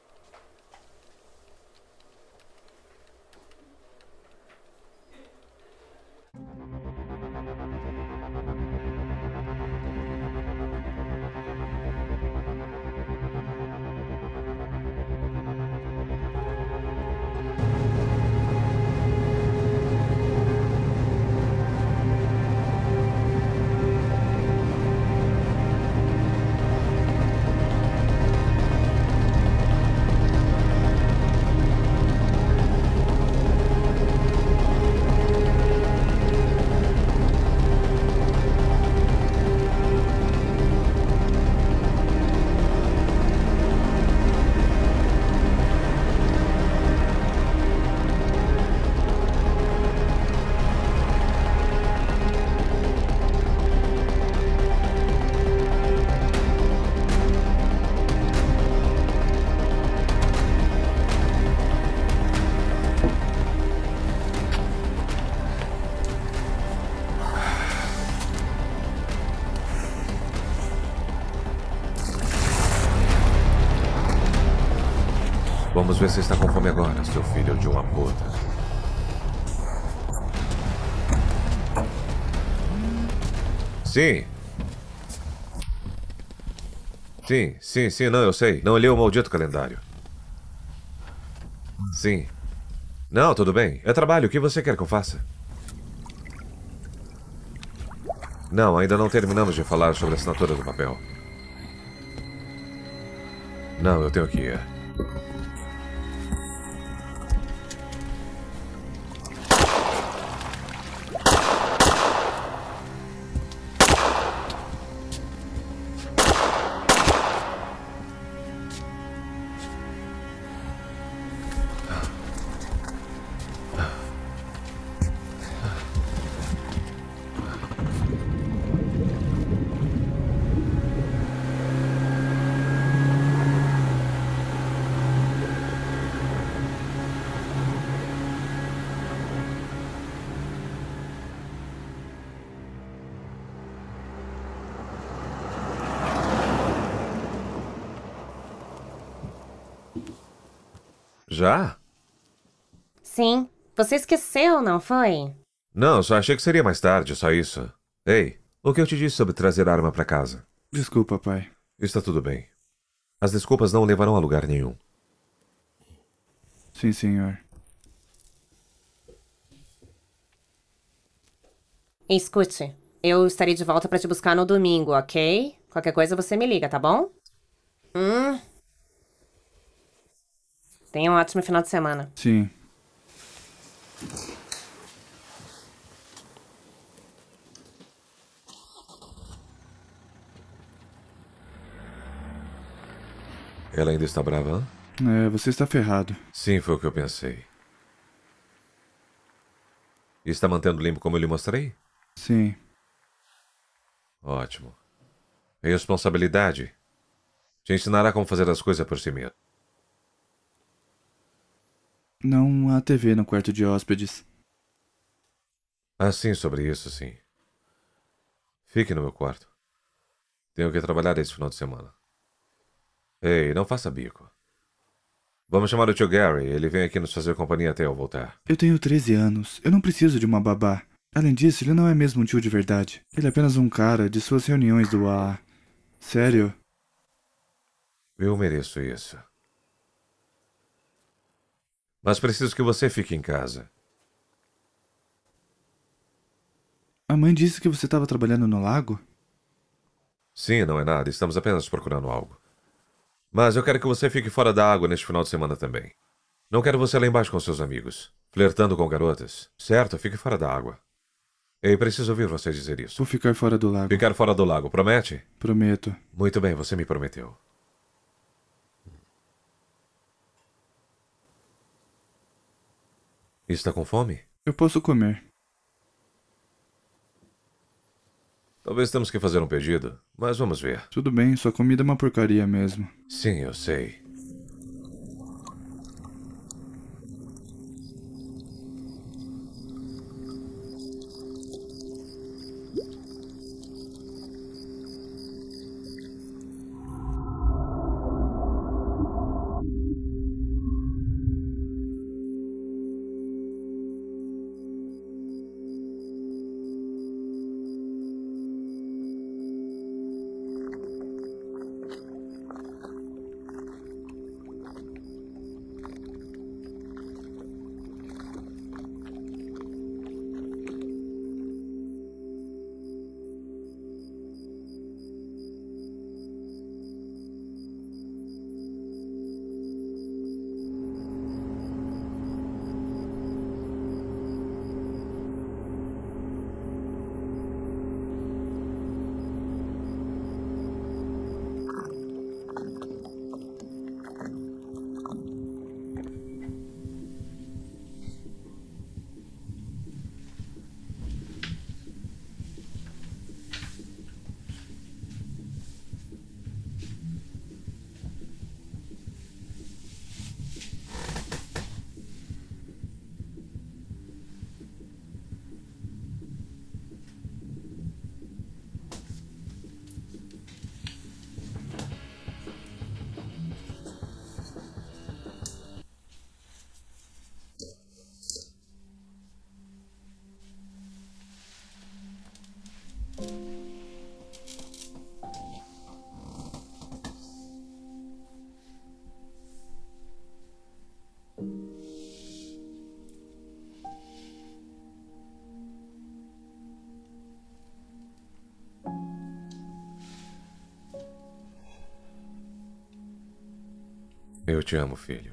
Vamos ver se está com fome agora, seu filho de uma puta. Sim. Sim, sim, sim, não, eu sei. Não olhei o maldito calendário. Sim. Não, tudo bem. É trabalho, o que você quer que eu faça? Não, ainda não terminamos de falar sobre a assinatura do papel. Não, eu tenho que ir. Já? Sim. Você esqueceu, não foi? Não, só achei que seria mais tarde, só isso. Ei, o que eu te disse sobre trazer a arma pra casa? Desculpa, pai. Está tudo bem. As desculpas não levarão a lugar nenhum. Sim, senhor. Escute, eu estarei de volta pra te buscar no domingo, ok? Qualquer coisa você me liga, tá bom? Hum... Tenha um ótimo final de semana. Sim. Ela ainda está brava? É, você está ferrado. Sim, foi o que eu pensei. E está mantendo limpo como eu lhe mostrei? Sim. Ótimo. Responsabilidade te ensinará como fazer as coisas por si mesmo. Não há T V no quarto de hóspedes. Ah, sim, sobre isso, sim. Fique no meu quarto. Tenho que trabalhar esse final de semana. Ei, não faça bico. Vamos chamar o tio Gary. Ele vem aqui nos fazer companhia até eu voltar. Eu tenho treze anos. Eu não preciso de uma babá. Além disso, ele não é mesmo um tio de verdade. Ele é apenas um cara de suas reuniões do A A. Sério? Eu mereço isso. Mas preciso que você fique em casa. A mãe disse que você estava trabalhando no lago? Sim, não é nada. Estamos apenas procurando algo. Mas eu quero que você fique fora da água neste final de semana também. Não quero você lá embaixo com seus amigos, flertando com garotas. Certo? Fique fora da água. Ei, preciso ouvir você dizer isso. Vou ficar fora do lago. Ficar fora do lago, promete? Prometo. Muito bem, você me prometeu. Está com fome? Eu posso comer. Talvez temos que fazer um pedido, mas vamos ver. Tudo bem, sua comida é uma porcaria mesmo. Sim, eu sei. Eu te amo, filho.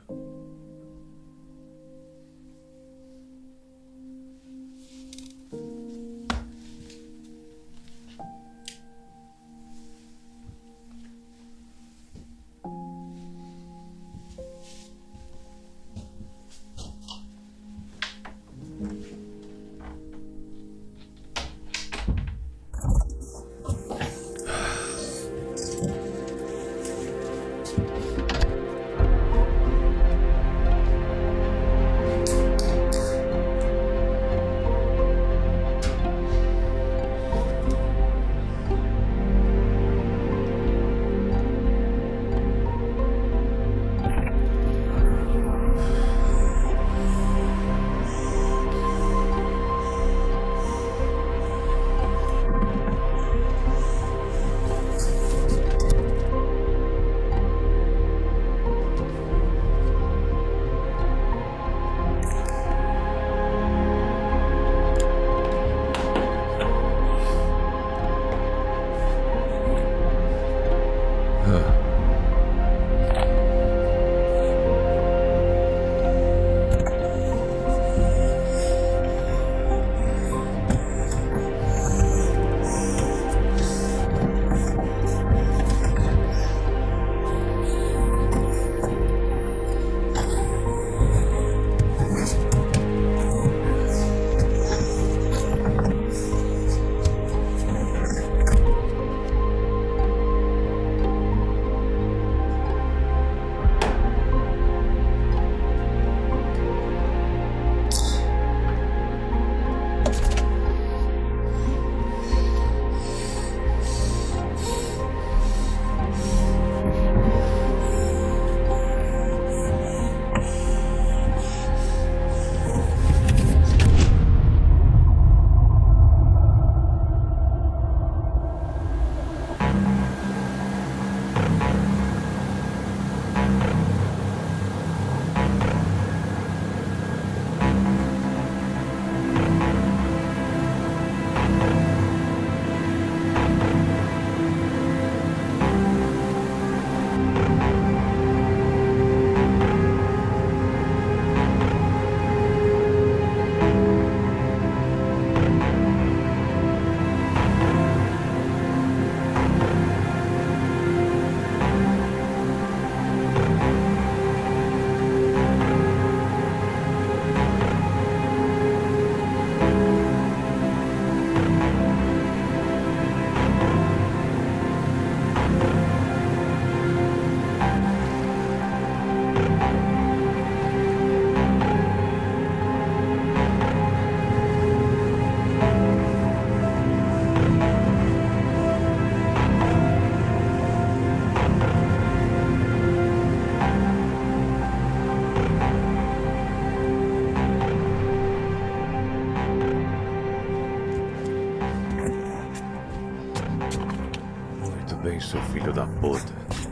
bem, seu filho da puta.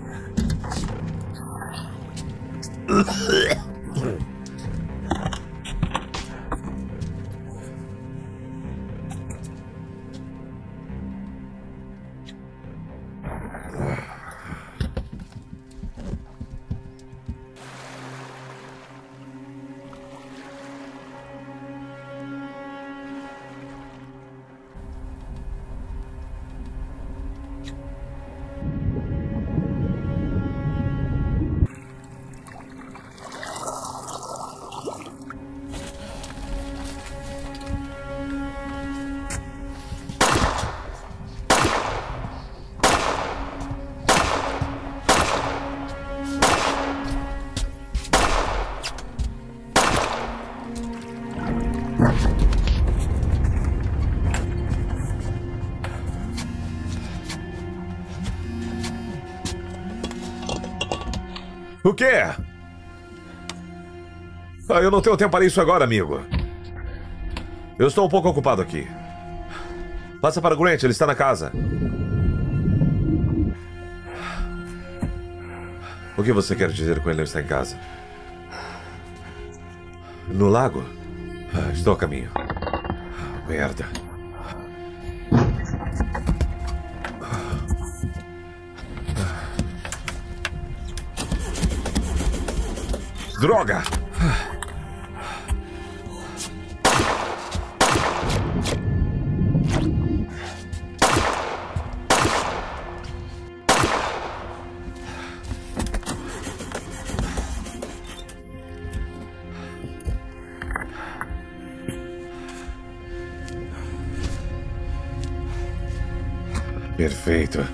O quê? Ah, eu não tenho tempo para isso agora, amigo. Eu estou um pouco ocupado aqui. Passa para o Grant, ele está na casa. O que você quer dizer com ele não está em casa? No lago? Ah, estou a caminho. Ah, merda. Droga! Perfeito.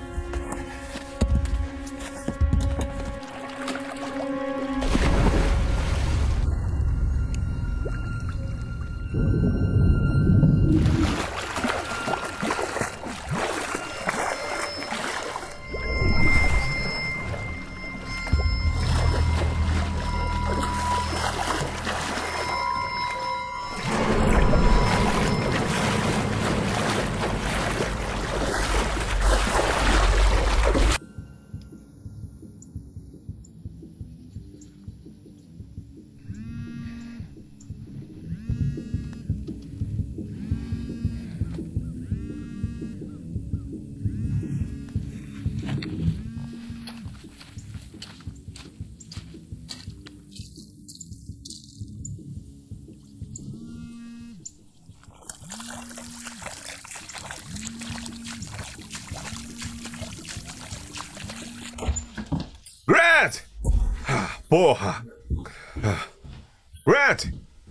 Grant! Porra! Grant!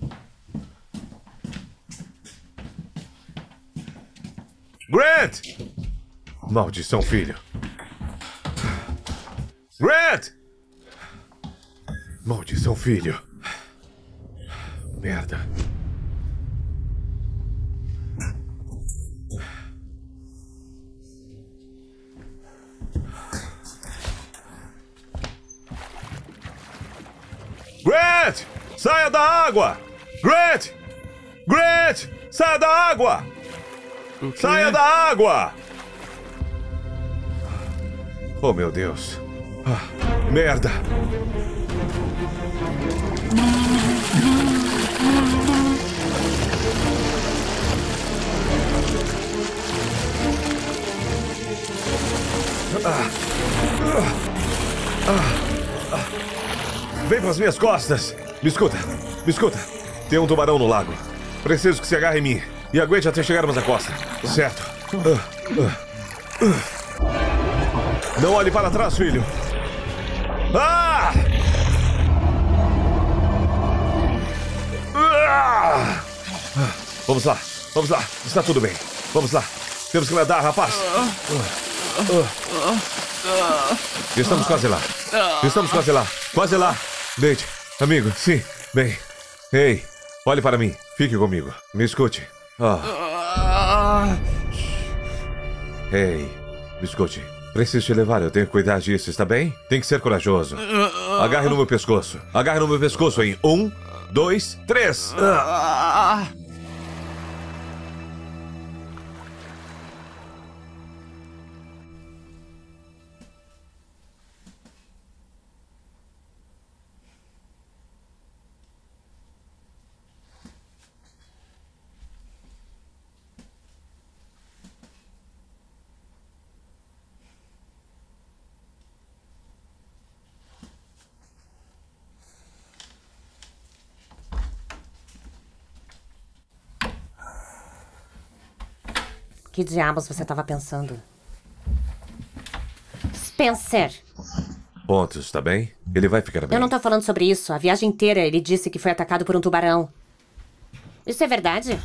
Grant! Maldição, filho. Grant! Maldição, filho. Merda. Grant! Saia da água! Grant! Grant! Saia da água! Saia da água! Oh, meu Deus. Ah, merda! Ah, ah, ah, ah. Vem para as minhas costas! Me escuta, me escuta. Tem um tubarão no lago. Preciso que se agarre em mim e aguente até chegarmos à costa. Certo. Uh, uh, uh. Não olhe para trás, filho. Ah! Ah! Vamos lá, vamos lá. Está tudo bem. Vamos lá. Temos que nadar, rapaz. Uh, uh. Estamos quase lá. Estamos quase lá. Quase lá. Deite. Amigo, sim. Bem. Ei, olhe para mim. Fique comigo. Me escute. Ah. Ei, me escute. Preciso te levar. Eu tenho que cuidar disso, está bem? Tem que ser corajoso. Agarre no meu pescoço. Agarre no meu pescoço em um, dois, três. Ah. Que diabos você estava pensando? Spencer! Pontos, tá bem? Ele vai ficar bem. Eu não tô falando sobre isso. A viagem inteira ele disse que foi atacado por um tubarão. Isso é verdade?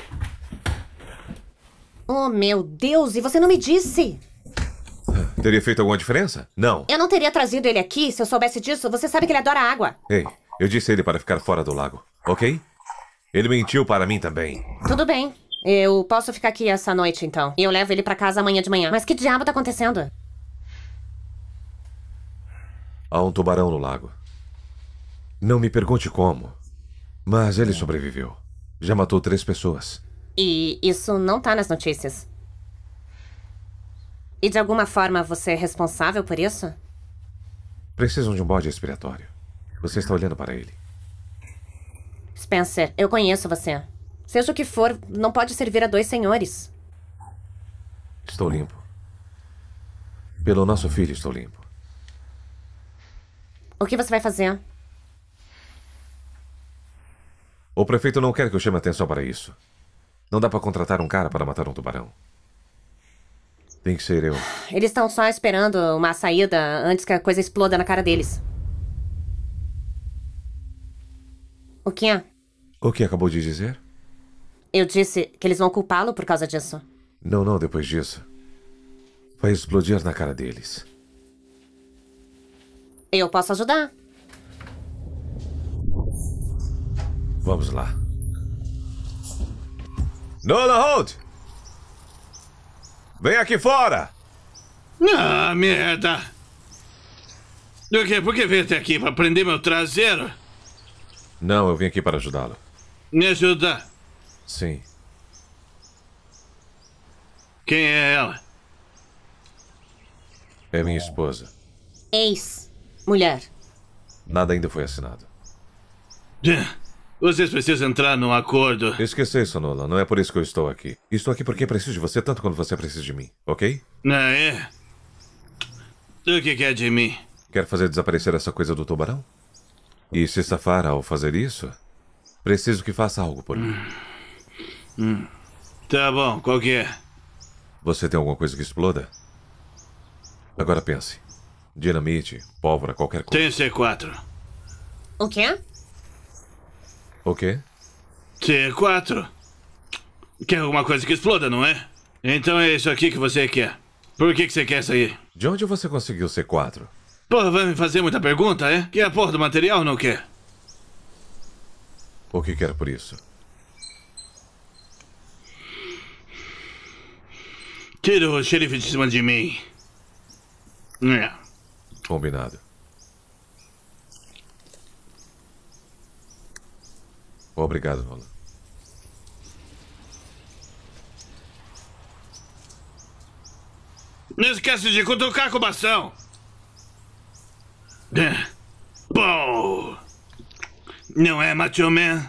Oh, meu Deus, e você não me disse? Teria feito alguma diferença? Não. Eu não teria trazido ele aqui se eu soubesse disso. Você sabe que ele adora água. Ei, eu disse a ele para ficar fora do lago, ok? Ele mentiu para mim também. Tudo bem. Eu posso ficar aqui essa noite, então. E eu levo ele pra casa amanhã de manhã. Mas que diabo tá acontecendo? Há um tubarão no lago. Não me pergunte como, mas ele sobreviveu. Já matou três pessoas. E isso não tá nas notícias. E de alguma forma você é responsável por isso? Precisam de um bode respiratório. Você está olhando para ele. Spencer, eu conheço você. Seja o que for, não pode servir a dois senhores. Estou limpo. Pelo nosso filho, estou limpo. O que você vai fazer? O prefeito não quer que eu chame atenção para isso. Não dá para contratar um cara para matar um tubarão. Tem que ser eu. Eles estão só esperando uma saída antes que a coisa exploda na cara deles. O que é? O que acabou de dizer? Eu disse que eles vão culpá-lo por causa disso. Não, não, depois disso. Vai explodir na cara deles. Eu posso ajudar. Vamos lá. Nolan Holt! Vem aqui fora! Ah, merda! O quê? Por que veio até aqui? Pra prender meu traseiro? Não, eu vim aqui para ajudá-lo. Me ajudar? Sim. Quem é ela? É minha esposa. Ex-mulher. Nada ainda foi assinado. Vocês precisam entrar num acordo. Esqueça isso, Nolan. Não é por isso que eu estou aqui. Estou aqui porque preciso de você tanto quanto você precisa de mim, ok? Não é? O que quer de mim? Quer fazer desaparecer essa coisa do tubarão? E se safar ao fazer isso, preciso que faça algo por mim. Hum. Tá bom, qual que é? Você tem alguma coisa que exploda? Agora pense. Dinamite, pólvora, qualquer coisa. Tem C quatro. O quê? O quê? C quatro. Quer alguma coisa que exploda, não é? Então é isso aqui que você quer. Por que, que você quer sair? De onde você conseguiu C quatro? Porra, vai me fazer muita pergunta, é? Quer a porra do material ou não quer? O que quer por isso? Tira o xerife de cima de mim. É. Combinado. Obrigado, Nolan. Não esquece de cutucar com o bastão. É. Pô! Não é, Macho Man?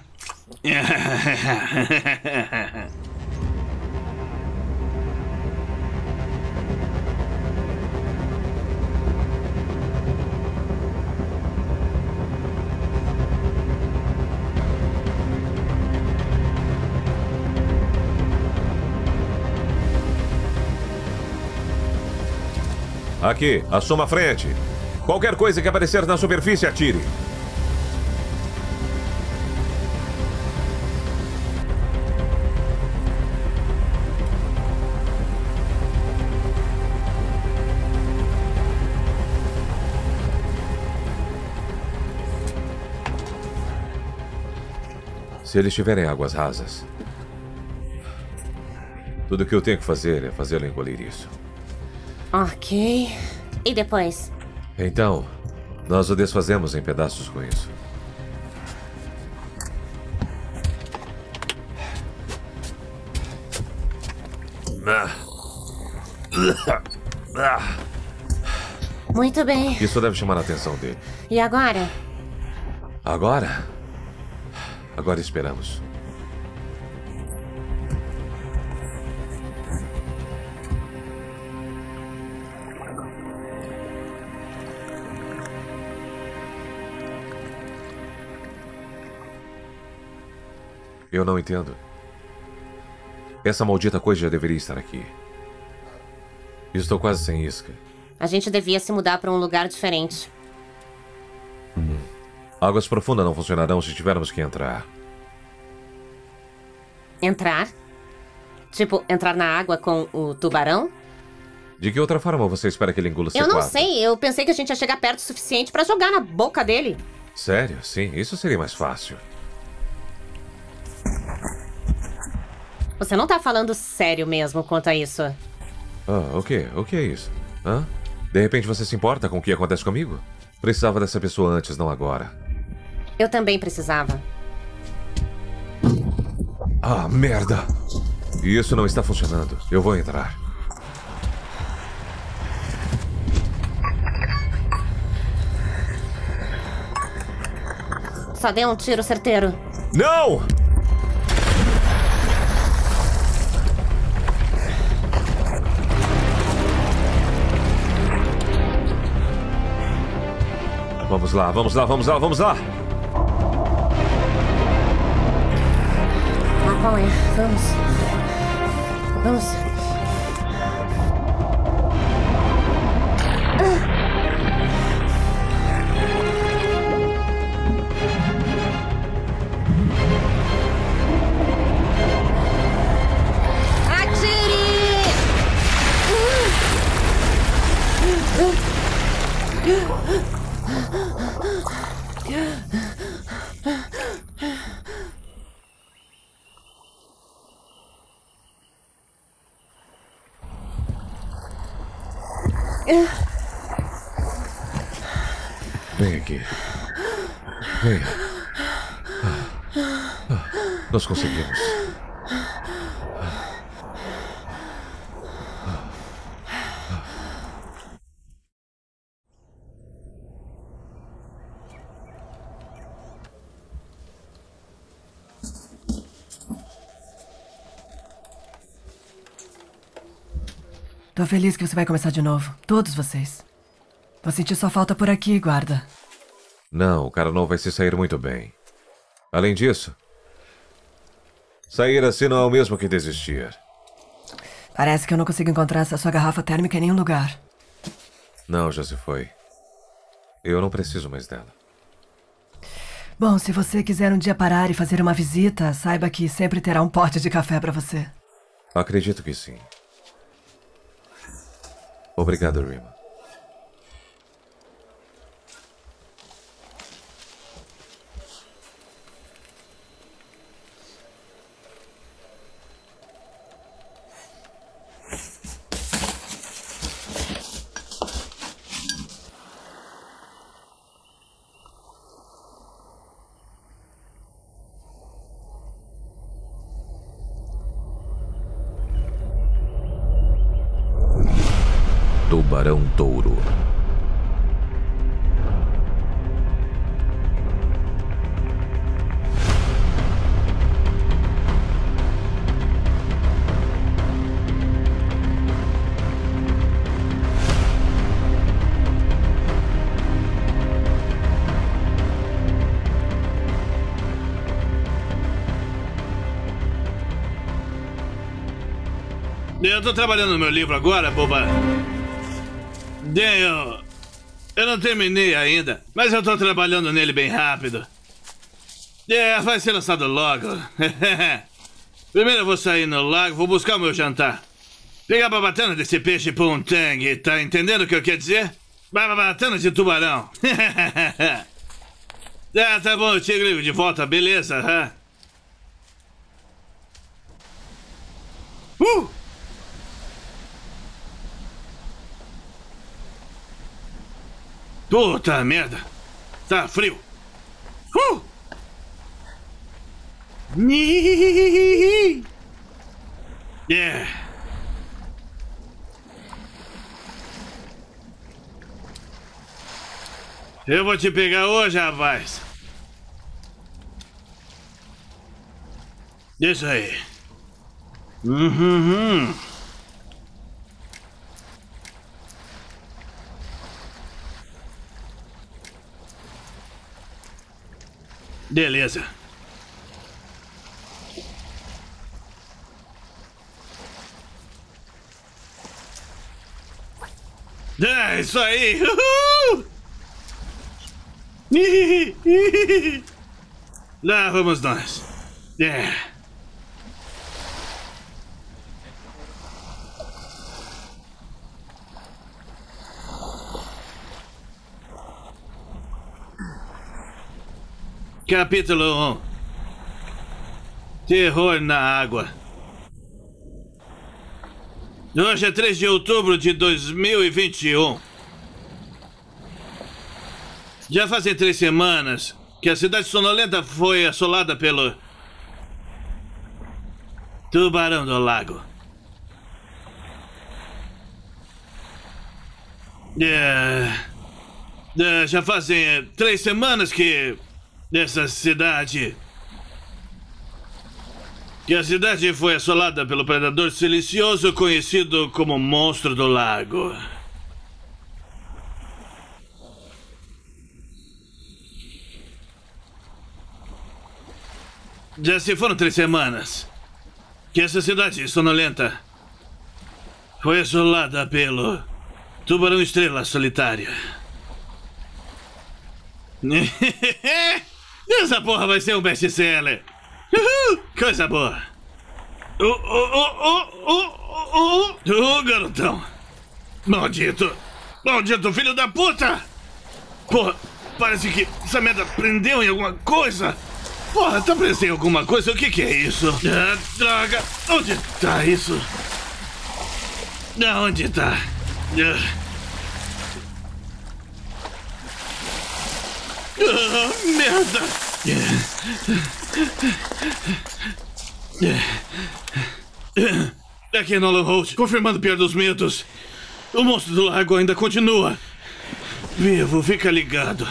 Aqui, assuma a frente. Qualquer coisa que aparecer na superfície, atire. Se eles estiverem em águas rasas, tudo o que eu tenho que fazer é fazê-lo engolir isso. Ok. E depois? Então, nós o desfazemos em pedaços com isso. Muito bem. Isso deve chamar a atenção dele. E agora? Agora? Agora esperamos. Eu não entendo. Essa maldita coisa já deveria estar aqui. Estou quase sem isca. A gente devia se mudar para um lugar diferente. Hum. Águas profundas não funcionarão se tivermos que entrar. Entrar? Tipo, entrar na água com o tubarão? De que outra forma você espera que ele engula C Eu quatro? não sei, eu pensei que a gente ia chegar perto o suficiente para jogar na boca dele. Sério? Sim, isso seria mais fácil. Você não tá falando sério mesmo quanto a isso? Ah, o quê? O que é isso? Hã? De repente você se importa com o que acontece comigo? Precisava dessa pessoa antes, não agora. Eu também precisava. Ah, merda! Isso não está funcionando. Eu vou entrar. Só deu um tiro certeiro. Não! Vamos lá, vamos lá, vamos lá, vamos lá! Ah, qual é? Vamos. Vamos. Vem aqui. Venha. Nós conseguimos. Tô feliz que você vai começar de novo. Todos vocês. Vou sentir sua falta por aqui, guarda. Não, o cara não vai se sair muito bem. Além disso, sair assim não é o mesmo que desistir. Parece que eu não consigo encontrar essa sua garrafa térmica em nenhum lugar. Não, já se foi. Eu não preciso mais dela. Bom, se você quiser um dia parar e fazer uma visita, saiba que sempre terá um pote de café pra você. Acredito que sim. Obrigado, Rima. Tubarão Touro. Eu tô trabalhando no meu livro agora, boba. Eu, eu não terminei ainda, mas eu tô trabalhando nele bem rápido. É, vai ser lançado logo. Primeiro eu vou sair no lago, vou buscar o meu jantar. Pegar a babatana desse peixe puntang, tá entendendo o que eu quero dizer? Babatana de tubarão. Ah, tá bom, eu te ligo de volta, beleza? Huh? Uh! Puta merda! Tá frio! Uh! Yeah! Eu vou te pegar hoje, rapaz! Isso aí! Uhum! Beleza. É, isso aí! Uhul! Lá vamos nós. É. Capítulo um. Terror na água. Hoje é três de outubro de dois mil e vinte e um. Já fazem três semanas que a cidade sonolenta foi assolada pelo Tubarão do Lago. É, é, já fazem é, três semanas que essa cidade... Que a cidade foi assolada pelo predador silencioso conhecido como Monstro do Lago. Já se foram três semanas que essa cidade sonolenta foi assolada pelo Tubarão Estrela Solitária. Essa porra vai ser um best-seller. Uhul, coisa boa. Ô, ô, ô, ô, ô, ô, ô, garotão. Maldito. Maldito filho da puta. Porra, parece que essa merda prendeu em alguma coisa. Porra, tá preso em alguma coisa? O que que é isso? Ah, droga. Onde tá isso? Onde tá? Ah. Ah, merda! Aqui é Nolan Holt, confirmando o pior dos medos. O monstro do lago ainda continua vivo, fica ligado.